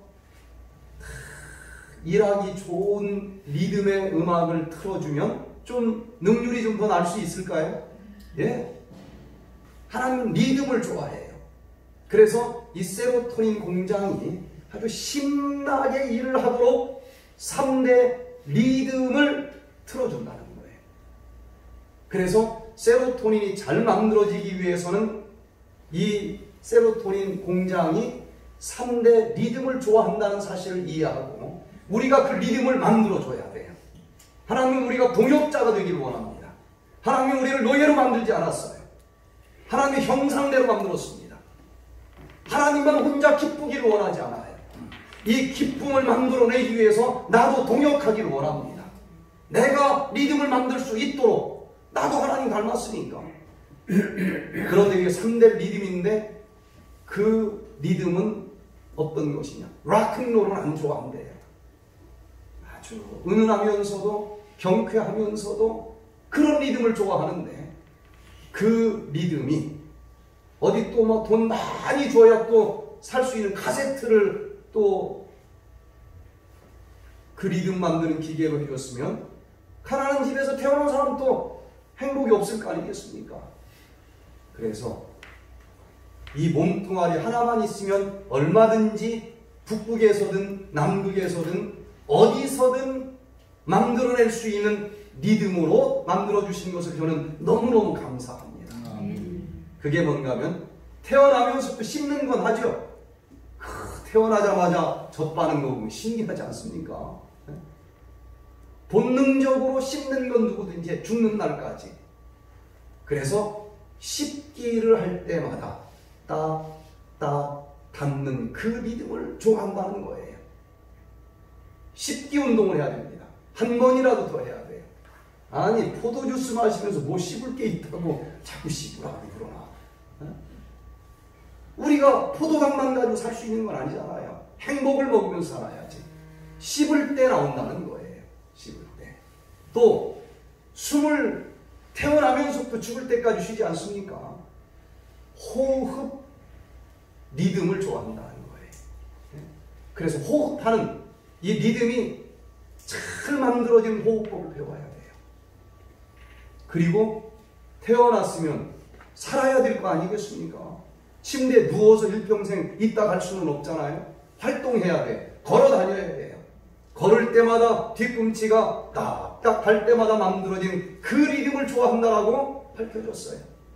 일하기 좋은 리듬의 음악을 틀어주면 좀 능률이 좀 더 날 수 있을까요? 예. 하나님은 리듬을 좋아해요. 그래서 이 세로토닌 공장이 아주 신나게 일을 하도록 삼 대 리듬을 틀어준다는 거예요. 그래서 세로토닌이 잘 만들어지기 위해서는 이 세로토닌 공장이 삼 대 리듬을 좋아한다는 사실을 이해하고 우리가 그 리듬을 만들어줘야 돼요. 하나님은 우리가 동역자가 되기를 원합니다. 하나님은 우리를 노예로 만들지 않았어요. 하나님의 형상대로 만들었습니다. 하나님만 혼자 기쁘기를 원하지 않아요. 이 기쁨을 만들어내기 위해서 나도 동역하기를 원합니다. 내가 리듬을 만들 수 있도록 나도 하나님 닮았으니까. 그런데 이게 삼 대 리듬인데 그 리듬은 어떤 것이냐? 락앤롤은 안 좋아한대요. 아주 은은하면서도 경쾌하면서도 그런 리듬을 좋아하는데 그 리듬이 어디 또 뭐 돈 많이 줘야 또 살 수 있는 카세트를 또 그 리듬 만드는 기계로 해줬으면 가난한 집에서 태어난 사람 또 행복이 없을 거 아니겠습니까? 그래서 이 몸뚱아리 하나만 있으면 얼마든지 북극에서든 남극에서든 어디서든 만들어낼 수 있는 리듬으로 만들어주신 것을 저는 너무너무 감사합니다. 그게 뭔가 하면 태어나면서부터 씹는 건 하죠. 태어나자마자 젖바는 거 보면 신기하지 않습니까? 본능적으로 씹는 건 누구든지 죽는 날까지. 그래서 씹기를 할 때마다 딱딱 닿는 그 리듬을 좋아한다는 거예요. 씹기 운동을 해야 됩니다. 한 번이라도 더 해야 돼요. 아니 포도주스 마시면서 뭐 씹을 게 있다고 자꾸 씹으라고 그러나. 우리가 포도당만 가지고 살 수 있는 건 아니잖아요. 행복을 먹으면서 살아야지. 씹을 때 나온다는 거예요. 씹을 때. 또 숨을 태어나면서부터 죽을 때까지 쉬지 않습니까? 호흡 리듬을 좋아한다는 거예요. 그래서 호흡하는 이 리듬이 잘 만들어진 호흡법을 배워야 돼요. 그리고 태어났으면 살아야 될 거 아니겠습니까? 침대에 누워서 일평생 있다 갈 수는 없잖아요. 활동해야 돼. 걸어 다녀야 돼요. 걸을 때마다 뒤꿈치가 딱딱 갈 때마다 만들어진 그 리듬을 좋아한다라고 밝혀졌어요.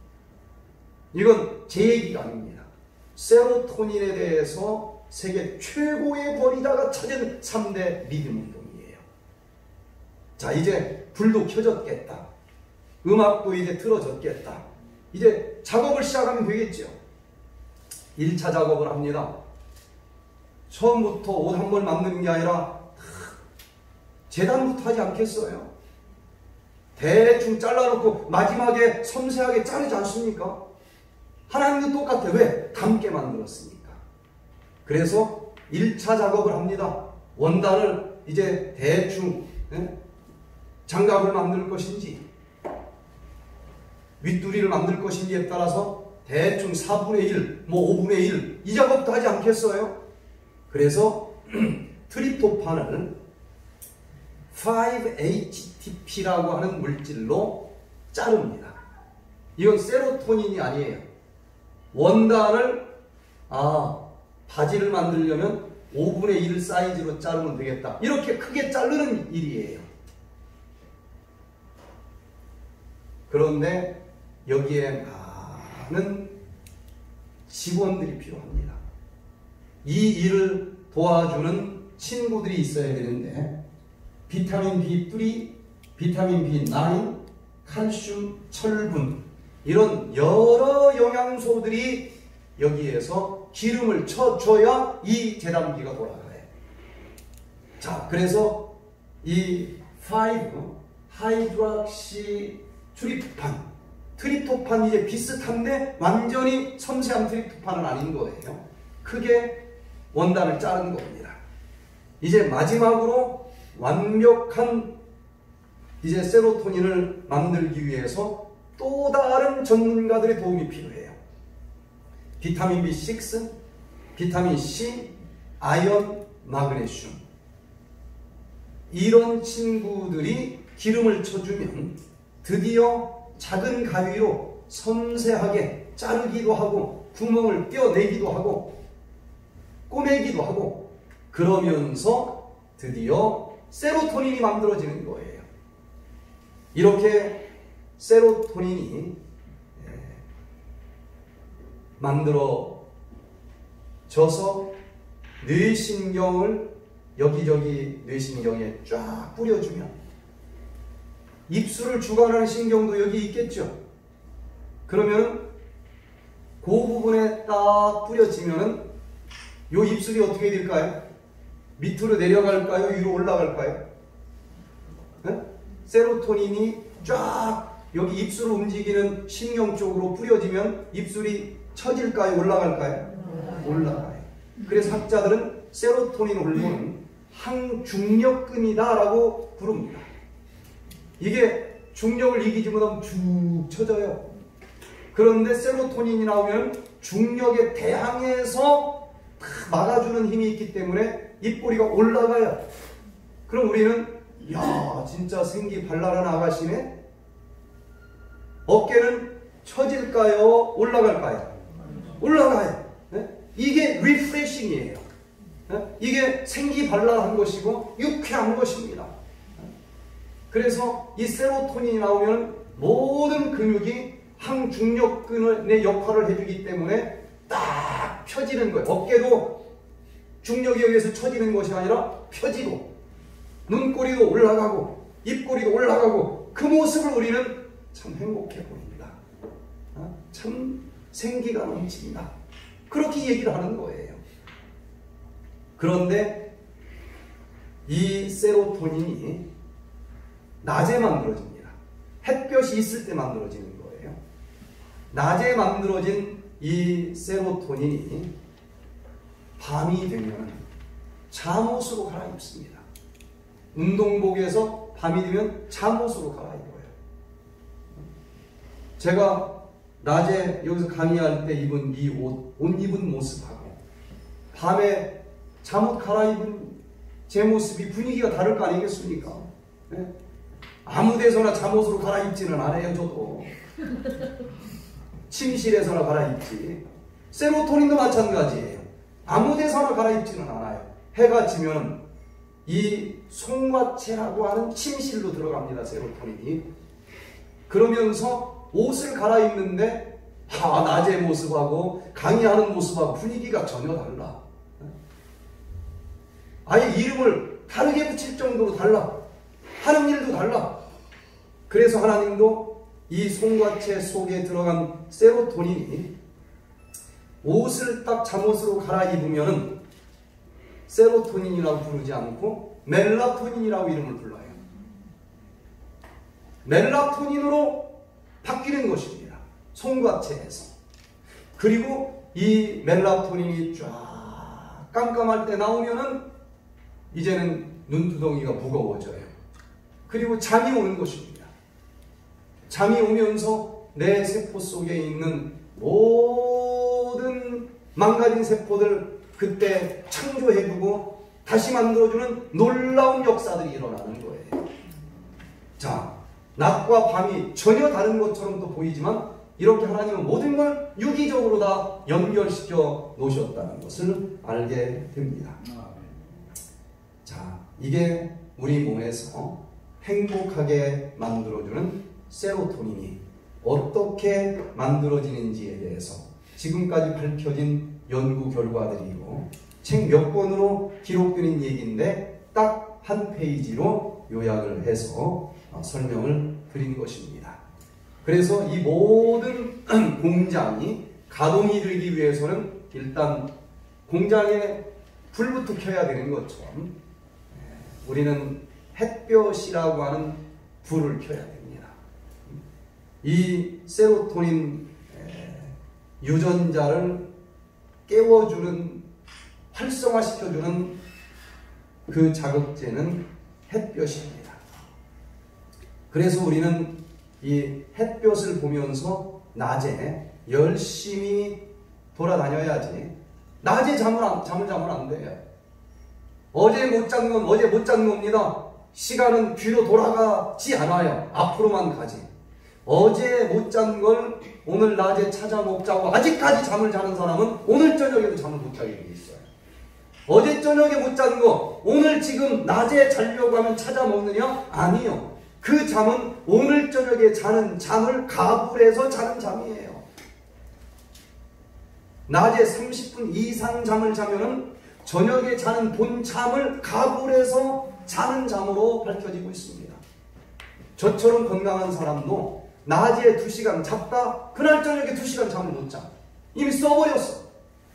이건 제 얘기가 아닙니다. 세로토닌에 대해서 세계 최고의 권위자가 찾은 삼 대 리듬 운동이에요. 자, 이제 불도 켜졌겠다. 음악도 이제 틀어졌겠다. 이제 작업을 시작하면 되겠죠. 일 차 작업을 합니다. 처음부터 옷 한 벌 만드는 게 아니라 재단부터 하지 않겠어요? 대충 잘라놓고 마지막에 섬세하게 자르지 않습니까? 하나님도 똑같아. 왜? 닮게 만들었으니까. 그래서 일 차 작업을 합니다. 원단을 이제 대충 예? 장갑을 만들 것인지 윗두리를 만들 것인지에 따라서 대충 사분의 일, 뭐 오분의 일 이 작업도 하지 않겠어요? 그래서 트립토판을 파이브 에이치 티 피라고 하는 물질로 자릅니다. 이건 세로토닌이 아니에요. 원단을 아 바지를 만들려면 오분의 일 사이즈로 자르면 되겠다. 이렇게 크게 자르는 일이에요. 그런데 여기에 많은 직원들이 필요합니다. 이 일을 도와주는 친구들이 있어야 되는데 비타민 비 쓰리, 비타민 비 나인, 칼슘, 철분 이런 여러 영양소들이 여기에서 기름을 쳐줘야 이 제단기가 돌아가요. 자, 그래서 이 파이브 하이드락시 트립토판, 트립토판 이제 비슷한데 완전히 섬세한 트립토판은 아닌 거예요. 크게 원단을 자른 겁니다. 이제 마지막으로 완벽한 이제 세로토닌을 만들기 위해서 또 다른 전문가들의 도움이 필요해요. 비타민 비 식스, 비타민 C, 아연, 마그네슘 이런 친구들이 기름을 쳐주면 드디어 작은 가위로 섬세하게 자르기도 하고 구멍을 떼어내기도 하고 꼬매기도 하고 그러면서 드디어 세로토닌이 만들어지는 거예요. 이렇게 세로토닌이 만들어져서 뇌신경을 여기저기 뇌신경에 쫙 뿌려주면 입술을 주관하는 신경도 여기 있겠죠. 그러면 그 부분에 딱 뿌려지면은 요 입술이 어떻게 될까요? 밑으로 내려갈까요? 위로 올라갈까요? 네? 세로토닌이 쫙 여기 입술을 움직이는 신경 쪽으로 뿌려지면 입술이 처질까요? 올라갈까요? 올라가요. 그래서 학자들은 세로토닌 호르몬은 항중력근이다 라고 부릅니다. 이게 중력을 이기지 못하면 쭉 쳐져요. 그런데 세로토닌이 나오면 중력에 대항해서 막아주는 힘이 있기 때문에 입꼬리가 올라가요. 그럼 우리는 야 진짜 생기 발랄한 아가씨네. 어깨는 처질까요? 올라갈까요? 올라가요. 네? 이게 리프레싱이에요. 네? 이게 생기 발랄한 것이고 유쾌한 것입니다. 그래서 이 세로토닌이 나오면 모든 근육이 항중력근의 역할을 해주기 때문에 딱 펴지는 거예요. 어깨도 중력에 의해서 처지는 것이 아니라 펴지고 눈꼬리도 올라가고 입꼬리도 올라가고 그 모습을 우리는 참 행복해 보입니다. 참 생기가 넘칩니다. 그렇게 얘기를 하는 거예요. 그런데 이 세로토닌이 낮에 만들어집니다. 햇볕이 있을 때 만들어지는 거예요. 낮에 만들어진 이 세로토닌이 밤이 되면 잠옷으로 갈아입습니다. 운동복에서 밤이 되면 잠옷으로 갈아입어요. 제가 낮에 여기서 강의할 때 입은 이 옷, 옷 입은 모습하고 밤에 잠옷 갈아입은 제 모습이 분위기가 다를 거 아니겠습니까? 네? 아무 데서나 잠옷으로 갈아입지는 않아요. 저도 침실에서나 갈아입지. 세로토닌도 마찬가지예요. 아무 데서나 갈아입지는 않아요. 해가 지면 이 송화체라고 하는 침실로 들어갑니다. 세로토닌이. 그러면서 옷을 갈아입는데 아, 낮의 모습하고 강의하는 모습하고 분위기가 전혀 달라. 아예 이름을 다르게 붙일 정도로 달라. 하는 일도 달라. 그래서 하나님도 이 송화체 속에 들어간 세로토닌이 옷을 딱 잠옷으로 갈아입으면 세로토닌이라고 부르지 않고 멜라토닌이라고 이름을 불러요. 멜라토닌으로 바뀌는 것입니다. 송화체에서. 그리고 이 멜라토닌이 쫙 깜깜할 때 나오면은 이제는 눈두덩이가 무거워져요. 그리고 잠이 오는 것입니다. 잠이 오면서 내 세포 속에 있는 모든 망가진 세포들 그때 창조해주고 다시 만들어주는 놀라운 역사들이 일어나는 거예요. 자, 낮과 밤이 전혀 다른 것처럼 또 보이지만 이렇게 하나님은 모든 걸 유기적으로 다 연결시켜 놓으셨다는 것을 알게 됩니다. 자, 이게 우리 몸에서 행복하게 만들어주는 세로토닌이 어떻게 만들어지는지에 대해서 지금까지 밝혀진 연구 결과들이고 책 몇 권으로 기록된 얘기인데 딱 한 페이지로 요약을 해서 설명을 드린 것입니다. 그래서 이 모든 공장이 가동이 되기 위해서는 일단 공장에 불부터 켜야 되는 것처럼 우리는 햇볕이라고 하는 불을 켜야 됩니다. 이 세로토닌 유전자를 깨워주는, 활성화시켜주는 그 자극제는 햇볕입니다. 그래서 우리는 이 햇볕을 보면서 낮에 열심히 돌아다녀야지 낮에 잠을, 안, 잠을 자면 안 돼요. 어제 못 잔 건 어제 못 잔 겁니다. 시간은 뒤로 돌아가지 않아요. 앞으로만 가지. 어제 못 잔 걸 오늘 낮에 찾아 먹자고 아직까지 잠을 자는 사람은 오늘 저녁에도 잠을 못 자게 돼 있어요. 어제 저녁에 못 잔 거 오늘 지금 낮에 자려고 하면 찾아 먹느냐? 아니요. 그 잠은 오늘 저녁에 자는 잠을 가불해서 자는 잠이에요. 낮에 삼십 분 이상 잠을 자면은 저녁에 자는 본 잠을 가불해서 자는 잠으로 밝혀지고 있습니다. 저처럼 건강한 사람도 낮에 두 시간 잤다 그날 저녁에 두 시간 잠을 못 자. 이미 써버렸어.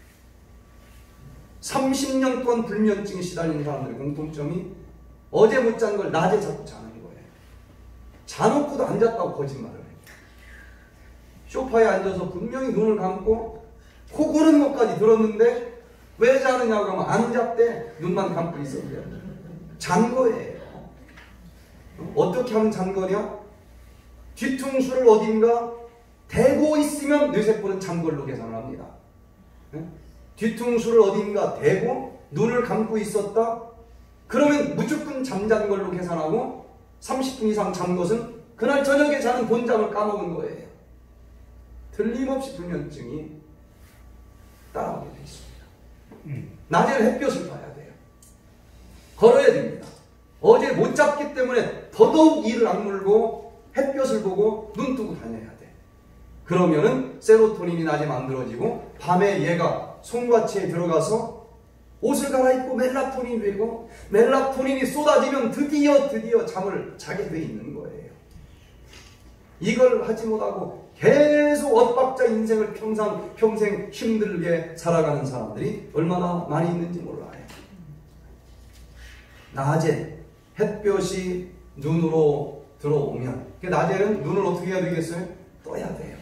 삼십 년 동안 불면증에 시달리는 사람들의 공통점이 어제 못 잔 걸 낮에 자꾸 자는 거예요. 자놓고도 안 잤다고 거짓말을 해요. 소파에 앉아서 분명히 눈을 감고 코 고는 것까지 들었는데 왜 자느냐고 하면 안 잤대. 눈만 감고 있었대요. 잔 거예요. 어떻게 하면 잔 거냐? 뒤통수를 어딘가 대고 있으면 뇌세포는 잔 걸로 계산을 합니다. 네? 뒤통수를 어딘가 대고 눈을 감고 있었다? 그러면 무조건 잠잔 걸로 계산하고 삼십 분 이상 잔 것은 그날 저녁에 자는 본잠을 까먹은 거예요. 틀림없이 불면증이 따라오게 되어 있습니다. 낮에는 햇볕을 봐야 돼요. 걸어야 됩니다. 어제 못 잤기 때문에 더더욱 이를 악물고 햇볕을 보고 눈 뜨고 다녀야 돼. 그러면은 세로토닌이 낮에 만들어지고 밤에 얘가 송과치에 들어가서 옷을 갈아입고 멜라토닌이 되고 멜라토닌이 쏟아지면 드디어 드디어 잠을 자게 돼 있는 거예요. 이걸 하지 못하고 계속 엇박자 인생을 평생, 평생 힘들게 살아가는 사람들이 얼마나 많이 있는지 몰라요. 낮에 햇볕이 눈으로 들어오면 낮에는 눈을 어떻게 해야 되겠어요? 떠야 돼요.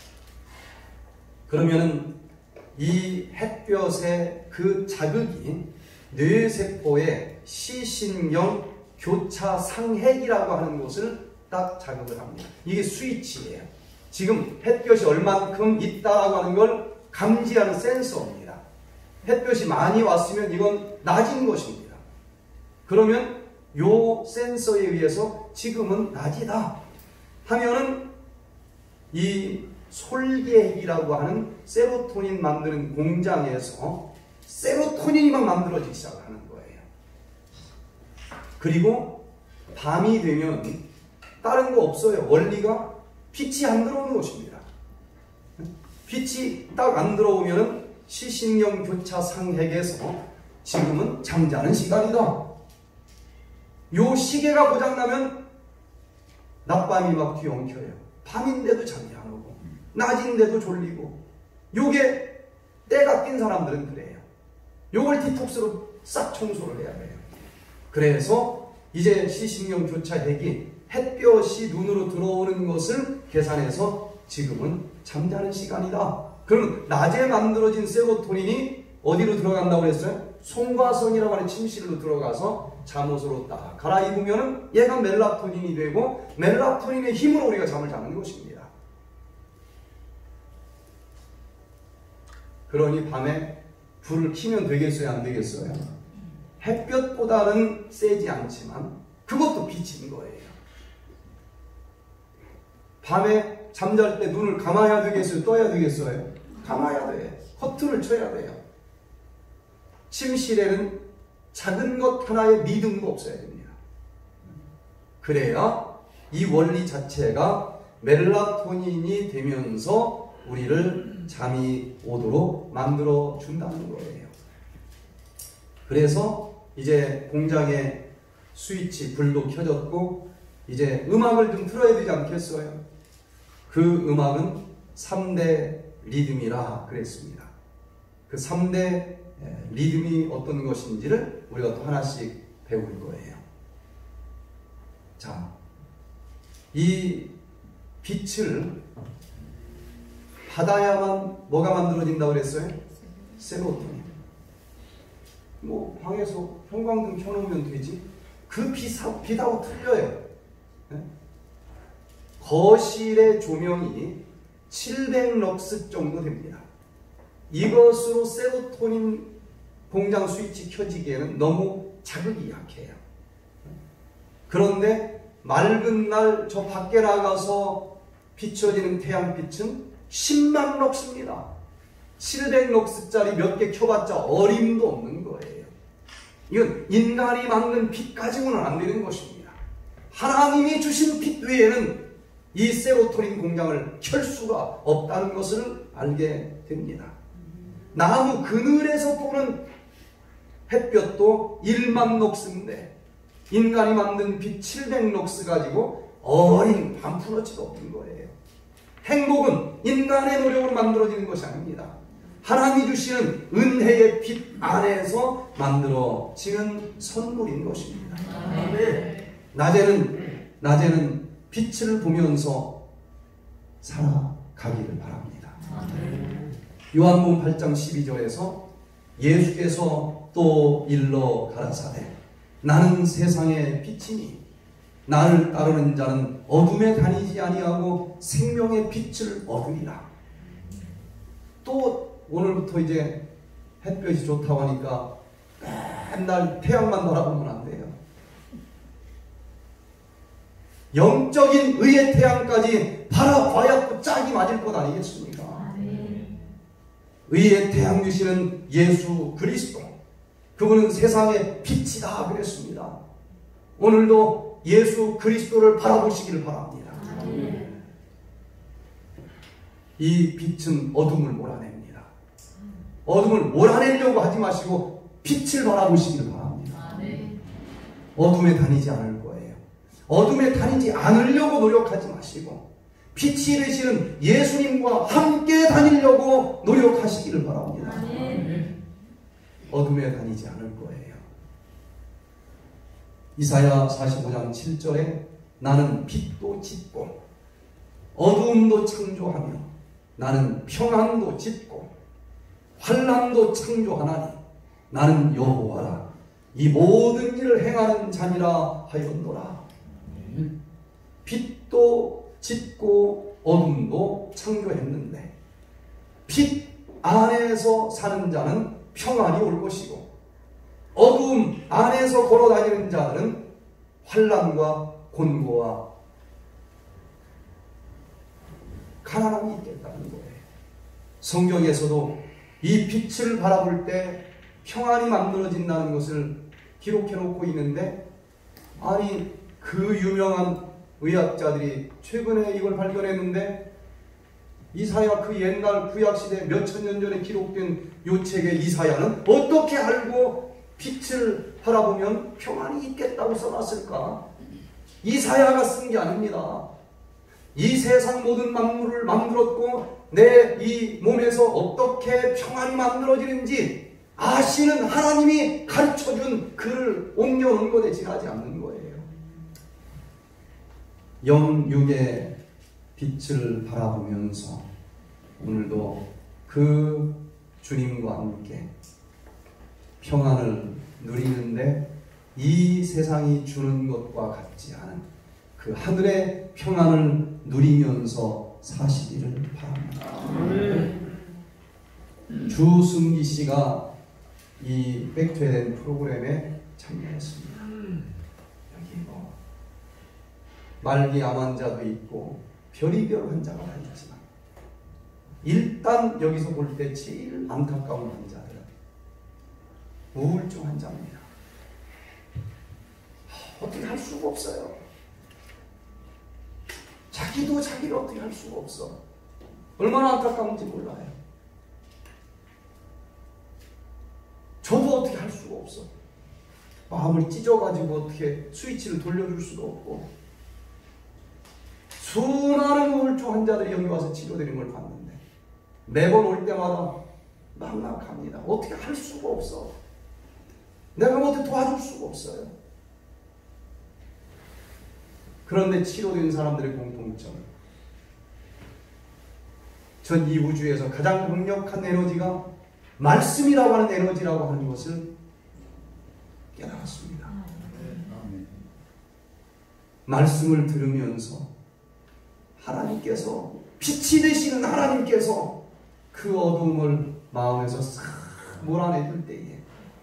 그러면은 이 햇볕의 그 자극이 뇌세포의 시신경 교차 상핵이라고 하는 것을 딱 자극을 합니다. 이게 스위치예요. 지금 햇볕이 얼만큼 있다라고 하는 걸 감지하는 센서입니다. 햇볕이 많이 왔으면 이건 낮인 것입니다. 그러면 요 센서에 의해서 지금은 낮이다 하면은 이 솔계핵이라고 하는 세로토닌 만드는 공장에서 세로토닌이만 만들어지기 시작하는 거예요. 그리고 밤이 되면 다른 거 없어요. 원리가 빛이 안 들어오는 것입니다. 빛이 딱 안 들어오면 시신경 교차 상핵에서 지금은 잠자는 시간이다. 요 시계가 고장나면 낮밤이 막 뒤엉켜요. 밤인데도 잠이 안 오고 낮인데도 졸리고 요게 때가 낀 사람들은 그래요. 요걸 디톡스로 싹 청소를 해야 돼요. 그래서 이제 시신경 교차핵이 햇볕이 눈으로 들어오는 것을 계산해서 지금은 잠자는 시간이다. 그러면 낮에 만들어진 세로토닌이 어디로 들어간다고 그랬어요? 송과선이라고 하는 침실로 들어가서 잠옷으로 딱 갈아입으면 얘가 멜라토닌이 되고 멜라토닌의 힘으로 우리가 잠을 자는 것입니다. 그러니 밤에 불을 켜면 되겠어요? 안 되겠어요? 햇볕보다는 세지 않지만 그것도 빛인 거예요. 밤에 잠잘 때 눈을 감아야 되겠어요? 떠야 되겠어요? 감아야 돼. 커튼을 쳐야 돼요. 침실에는 작은 것 하나의 믿음도 없어야 됩니다. 그래야 이 원리 자체가 멜라토닌이 되면서 우리를 잠이 오도록 만들어 준다는 거예요. 그래서 이제 공장에 스위치 불도 켜졌고 이제 음악을 좀 틀어야 되지 않겠어요? 그 음악은 삼 대 리듬이라 그랬습니다. 그 삼 대 리듬이 어떤 것인지를 우리가 또 하나씩 배울 거예요. 자, 이 빛을 받아야만 뭐가 만들어진다고 그랬어요? 세로토닌. 뭐 방에서 형광등 켜놓으면 되지. 그 빛하, 빛하고 틀려요. 네? 거실의 조명이 칠백 럭스 정도 됩니다. 이것으로 세로토닌 공장 스위치 켜지기에는 너무 자극이 약해요. 그런데 맑은 날 저 밖에 나가서 비춰지는 태양빛은 십만 럭스입니다. 칠백 럭스짜리 몇 개 켜봤자 어림도 없는 거예요. 이건 인간이 만든 빛 가지고는 안 되는 것입니다. 하나님이 주신 빛 외에는 이 세로토닌 공장을 켤 수가 없다는 것을 알게 됩니다. 나무 그늘에서 보는 햇볕도 일만 럭스인데 인간이 만든 빛 칠백 럭스 가지고 어린 반푼어치도 없는 거예요. 행복은 인간의 노력으로 만들어지는 것이 아닙니다. 하나님이 주시는 은혜의 빛 안에서 만들어지는 선물인 것입니다. 네. 낮에는, 낮에는 빛을 보면서 살아가기를 바랍니다. 요한복음 팔 장 십이 절에서 예수께서 또 일러 가라사대 나는 세상의 빛이니 나를 따르는 자는 어둠에 다니지 아니하고 생명의 빛을 얻으리라. 또 오늘부터 이제 햇볕이 좋다고 하니까 맨날 태양만 바라보면 안 돼요. 영적인 의의 태양까지 바라봐야 짝이 맞을 것 아니겠습니까? 아, 네. 의의 태양 주시는 예수 그리스도, 그분은 세상의 빛이다 그랬습니다. 오늘도 예수 그리스도를 바라보시기를 바랍니다. 아, 네. 이 빛은 어둠을 몰아냅니다. 어둠을 몰아내려고 하지 마시고 빛을 바라보시기를 바랍니다. 아, 네. 어둠에 다니지 않을 거예요. 어둠에 다니지 않으려고 노력하지 마시고 빛이 되시는 예수님과 함께 다니려고 노력하시기를 바랍니다. 아, 네. 어둠에 다니지 않을 거예요. 이사야 사십오 장 칠 절에 나는 빛도 짓고 어두움도 창조하며 나는 평안도 짓고 환난도 창조하나니 나는 여호와라 이 모든 일을 행하는 자니라 하였노라. 빛도 짓고 어둠도 창조했는데 빛 안에서 사는 자는 평안이 올 것이고 어두움 안에서 걸어다니는 자들은 환난과 곤고와 가난함이 있겠다는 거예요. 성경에서도 이 빛을 바라볼 때 평안이 만들어진다는 것을 기록해 놓고 있는데, 아니 그 유명한 의학자들이 최근에 이걸 발견했는데 이사야 그 옛날 구약시대 몇천 년 전에 기록된 요 책의 이사야는 어떻게 알고 빛을 바라보면 평안이 있겠다고 써놨을까? 이사야가 쓴 게 아닙니다. 이 세상 모든 만물을 만들었고 내 이 몸에서 어떻게 평안이 만들어지는지 아시는 하나님이 가르쳐준 글을 옮겨놓은 것에 지나지 않는 거예요. 영육의 빛을 바라보면서 오늘도 그 주님과 함께 평안을 누리는데 이 세상이 주는 것과 같지 않은 그 하늘의 평안을 누리면서 사시기를 바랍니다. 주승기 씨가 이 백투에덴 프로그램에 참여했습니다. 여기 뭐 말기 암 환자도 있고 별의별 환자가 다 있지만 일단 여기서 볼 때 제일 안타까운 환자들은 우울증 환자입니다. 어떻게 할 수가 없어요. 자기도 자기를 어떻게 할 수가 없어. 얼마나 안타까운지 몰라요. 저도 어떻게 할 수가 없어. 마음을 찢어가지고 어떻게 스위치를 돌려줄 수도 없고. 수많은 우울증 환자들이 여기 와서 치료되는 걸 봤는데 매번 올 때마다 막막합니다. 어떻게 할 수가 없어. 내가 어떻게 도와줄 수가 없어요. 그런데 치료된 사람들의 공통점은 전 이 우주에서 가장 강력한 에너지가 말씀이라고 하는 에너지라고 하는 것을 깨달았습니다. 말씀을 들으면서 하나님께서 빛이 되시는 하나님께서 그 어둠을 마음에서 싹 몰아내줄 때에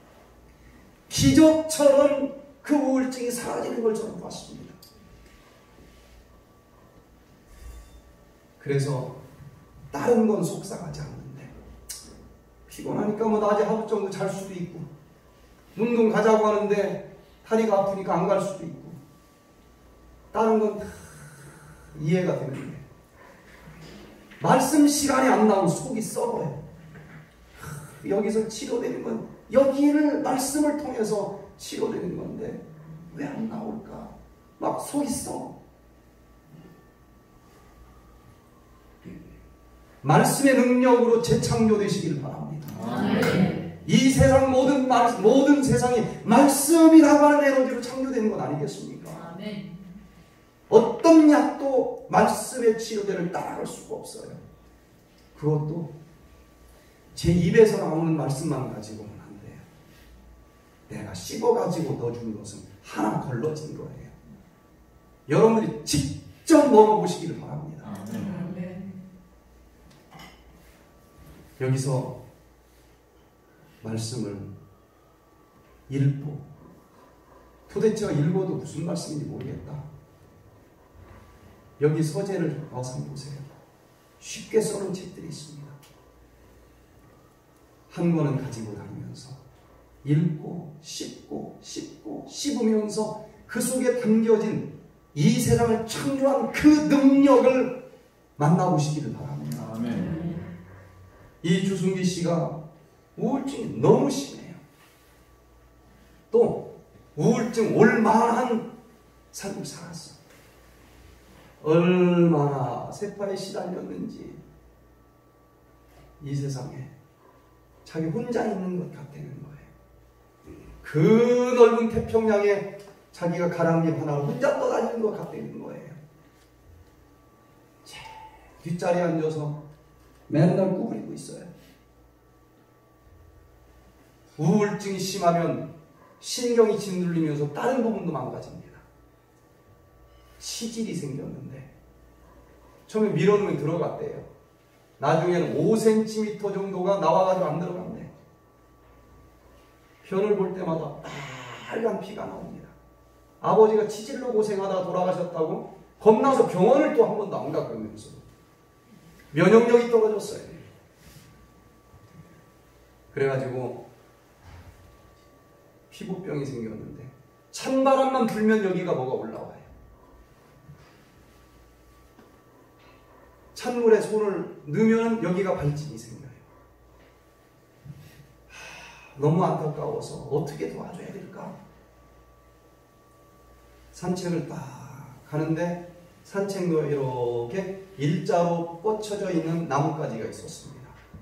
기적처럼 그 우울증이 사라지는 걸 저는 봤습니다. 그래서 다른 건 속상하지 않는데 피곤하니까 뭐 낮에 하루 정도 잘 수도 있고 운동 가자고 하는데 다리가 아프니까 안 갈 수도 있고 다른 건 다 이해가 되는데 말씀 시간이 안 나오면 속이 썩어요. 여기서 치료되는 건 여기를 말씀을 통해서 치료되는 건데 왜 안 나올까? 막 속이 썩어. 말씀의 능력으로 재창조되시기를 바랍니다. 아멘. 이 세상 모든 말, 모든 세상이 말씀이라고 하는 에너지로 창조되는 건 아니겠습니까? 아멘. 어떤 약도 말씀의 치료제를 따라갈 수가 없어요. 그것도 제 입에서 나오는 말씀만 가지고는 안 돼요. 내가 씹어가지고 넣어준 것은 하나 걸러진 거예요. 여러분들이 직접 먹어보시기를 바랍니다. 아멘. 여기서 말씀을 읽고 도대체 읽어도 무슨 말씀인지 모르겠다. 여기 서재를 어서 보세요. 쉽게 써놓은 책들이 있습니다. 한 권은 가지고 다니면서 읽고 씹고 씹고 씹으면서 그 속에 담겨진 이 세상을 창조한 그 능력을 만나보시기를 바랍니다. 아멘. 이 주승기 씨가 우울증이 너무 심해요. 또 우울증 올만한 삶을 살았어. 얼마나 세파에 시달렸는지 이 세상에 자기 혼자 있는 것 같다는 거예요. 그 넓은 태평양에 자기가 가랑잎 하나 혼자 떠다니는 것 같다는 거예요. 뒷자리에 앉아서 맨날 구부리고 있어요. 우울증이 심하면 신경이 짓눌리면서 다른 부분도 망가집니다. 치질이 생겼는데 처음에 밀어넣으면 들어갔대요. 나중에는 오 센티미터 정도가 나와가지고 안 들어갔네. 편을 볼 때마다 빨간 피가 나옵니다. 아버지가 치질로 고생하다 돌아가셨다고 겁나서 병원을 또 한 번도 안 가. 그러면서 면역력이 떨어졌어요. 그래가지고 피부병이 생겼는데 찬바람만 불면 여기가 뭐가 올라와요. 찬물에 손을 넣으면 여기가 발진이 생겨요. 하, 너무 안타까워서 어떻게 도와줘야 될까? 산책을 딱 가는데 산책로에 이렇게 일자로 뻗쳐져 있는 나뭇가지가 있었습니다.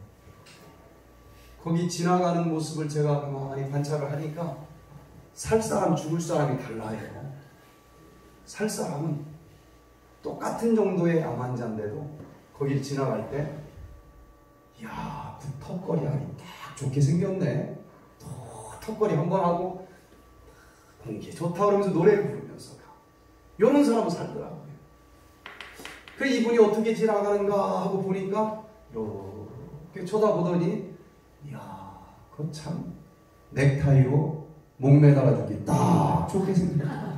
거기 지나가는 모습을 제가 가만히 관찰을 하니까 살 사람 죽을 사람이 달라요. 살 사람은 똑같은 정도의 암 환자인데도 거길 지나갈 때 이야 그 턱걸이 아니 딱 좋게 생겼네. 턱, 턱걸이 한번 하고 공기 좋다 그러면서 노래를 부르면서 가. 이런 사람은 살더라고요. 그 이분이 어떻게 지나가는가 하고 보니까 이렇게 쳐다보더니 이야 그거 참 넥타이로 목 매달아주기 딱 좋게 생겼다.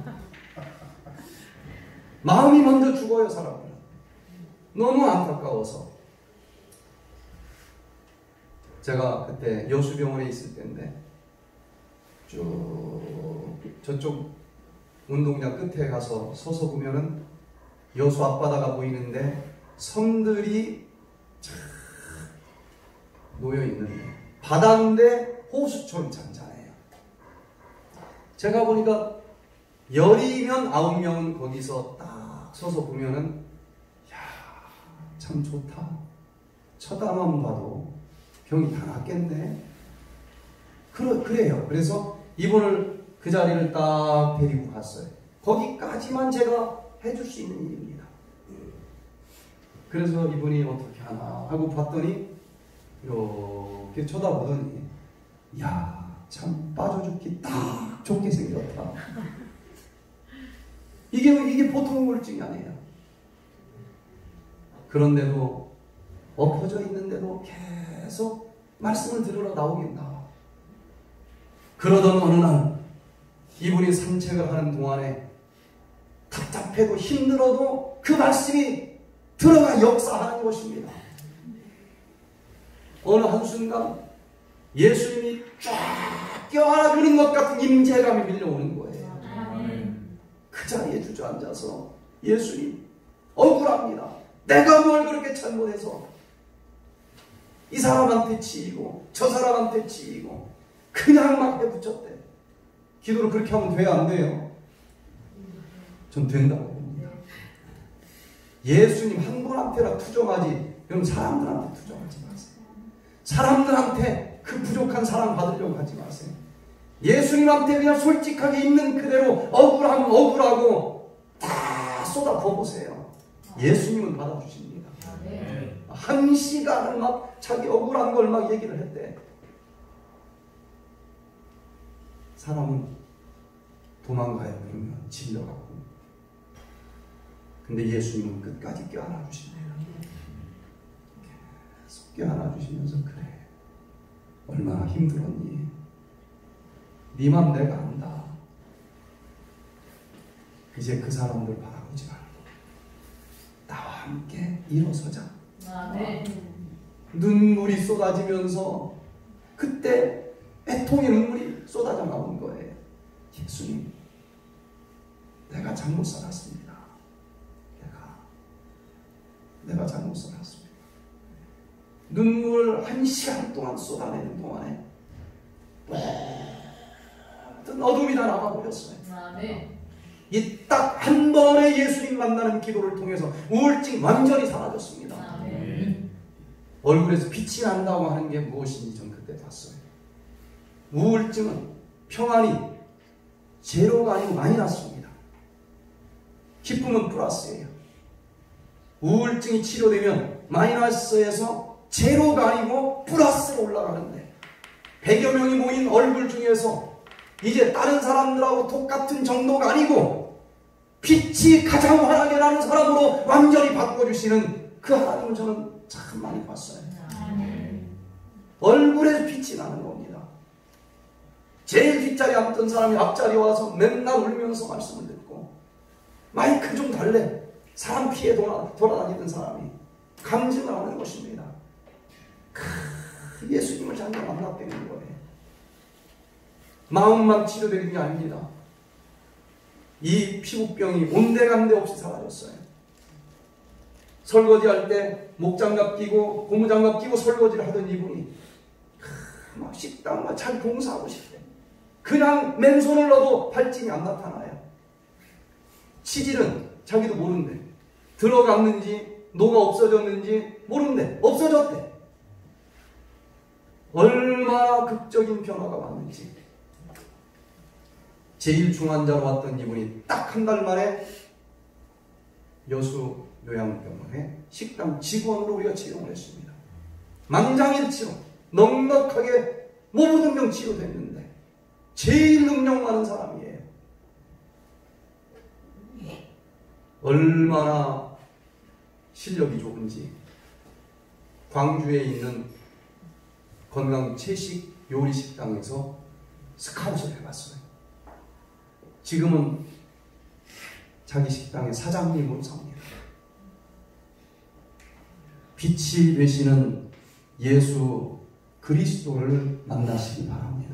마음이 먼저 죽어요, 사람은. 너무 안타까워서. 제가 그때 여수병원에 있을 때인데 쭉 저쪽 운동장 끝에 가서 서서 보면은 여수 앞바다가 보이는데 섬들이 쫙 놓여 있는데 바다인데 호수처럼 잔잔해요. 제가 보니까 열이면 아홉 명은 거기서 딱 서서 보면은 야, 참 좋다. 쳐다만 봐도 병이 다 낫겠네. 그러, 그래요. 그래서 이분을 그 자리를 딱 데리고 갔어요. 거기까지만 제가 해줄 수 있는 일입니다. 그래서 이분이 어떻게 하나 하고 봤더니 이렇게 쳐다보더니 야, 참 빠져 죽기 딱 좋게 생겼다. 이게 이게 보통 우울증이 아니에요. 그런데도 엎어져 있는데도 계속 말씀을 들으러 나오긴 나와. 그러던 어느 날 이분이 산책을 하는 동안에 답답해도 힘들어도 그 말씀이 들어가 역사하는 것입니다. 어느 한순간 예수님이 쫙 껴안아주는 것 같은 임재감이 밀려오는 거예요. 그 자리에 주저앉아서 예수님 억울합니다. 내가 뭘 그렇게 잘못해서 이 사람한테 치이고 저 사람한테 치이고 그냥 막 해붙였대. 기도를 그렇게 하면 돼요, 안 돼요? 전 된다고 봅니다. 예수님 한 분한테나 투정하지 여러분 사람들한테 투정하지 마세요. 사람들한테 그 부족한 사랑 받으려고 하지 마세요. 예수님한테 그냥 솔직하게 있는 그대로 억울하면 억울하고 다 쏟아 부어보세요. 예수님은 받아주십니다. 한 시간을 막 자기 억울한 걸 막 얘기를 했대. 사람은 도망가요. 그러면 질려가고. 근데 예수님은 끝까지 껴안아 주십니다. 계속 껴안아 주시면서 그래. 얼마나 힘들었니? 네 맘 내가 안다. 이제 그 사람들 바라보지 말고 나와 함께 일어서자. 아, 네. 눈물이 쏟아지면서 그때 애통의 눈물이 쏟아져 나온 거예요. 예수님, 내가 잘못 살았습니다. 내가 내가 잘못 살았습니다. 눈물 한 시간 동안 쏟아내는 동안에 모든 어둠이 다 나가버렸어요. 아, 네. 이 딱 한 번의 예수님 만나는 기도를 통해서 우울증 완전히 사라졌습니다. 아, 네. 얼굴에서 빛이 난다고 하는 게 무엇인지 전 그때 봤어요. 우울증은 평안이 제로가 아니고 마이너스입니다. 기쁨은 플러스예요. 우울증이 치료되면 마이너스에서 제로가 아니고 플러스로 올라가는데 백여 명이 모인 얼굴 중에서 이제 다른 사람들하고 똑같은 정도가 아니고 빛이 가장 환하게 나는 사람으로 완전히 바꿔주시는 그 하나님을 저는 참 많이 봤어요. 얼굴에서 빛이 나는 겁니다. 제일 뒷자리에 앉던 사람이 앞자리에 와서 맨날 울면서 말씀을 듣고 마이크 좀 달래. 사람 피해 돌아, 돌아다니던 사람이 감증을 하는 것입니다. 크, 예수님을 자기가 만났다는 거예요. 마음만 치료되는 게 아닙니다. 이 피부병이 온데간데 없이 사라졌어요. 설거지할 때 목장갑 끼고 고무장갑 끼고 설거지를 하던 이분이 크, 막 식당 막 잘 봉사하고 싶대. 그냥 맨손을 넣어도 발진이 안 나타나요. 치질은 자기도 모른대. 들어갔는지 노가 없어졌는지 모른대. 없어졌대. 얼마나 극적인 변화가 왔는지. 제일 중환자로 왔던 이분이 딱 한 달 만에 여수 요양병원에 식당 직원으로 우리가 치료를 했습니다. 만장일치로 넉넉하게 모든 병 치료됐는데 제일 능력 많은 사람이에요. 얼마나 실력이 좋은지 광주에 있는 건강 채식 요리 식당에서 스카웃을 해봤어요. 지금은 자기 식당의 사장님으로 삽니다. 빛이 되시는 예수 그리스도를 만나시기 바랍니다.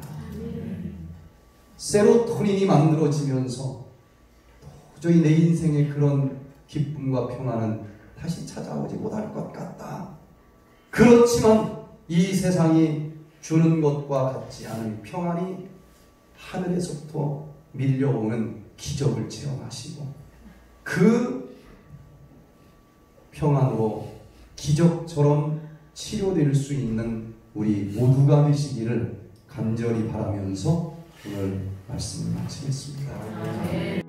세로토닌이 만들어지면서 도저히 내 인생의 그런 기쁨과 평안은 다시 찾아오지 못할 것 같다. 그렇지만 이 세상이 주는 것과 같지 않은 평안이 하늘에서부터 밀려오는 기적을 체험하시고 그 평안으로 기적처럼 치료될 수 있는 우리 모두가 되시기를 간절히 바라면서 오늘 말씀을 마치겠습니다. 네.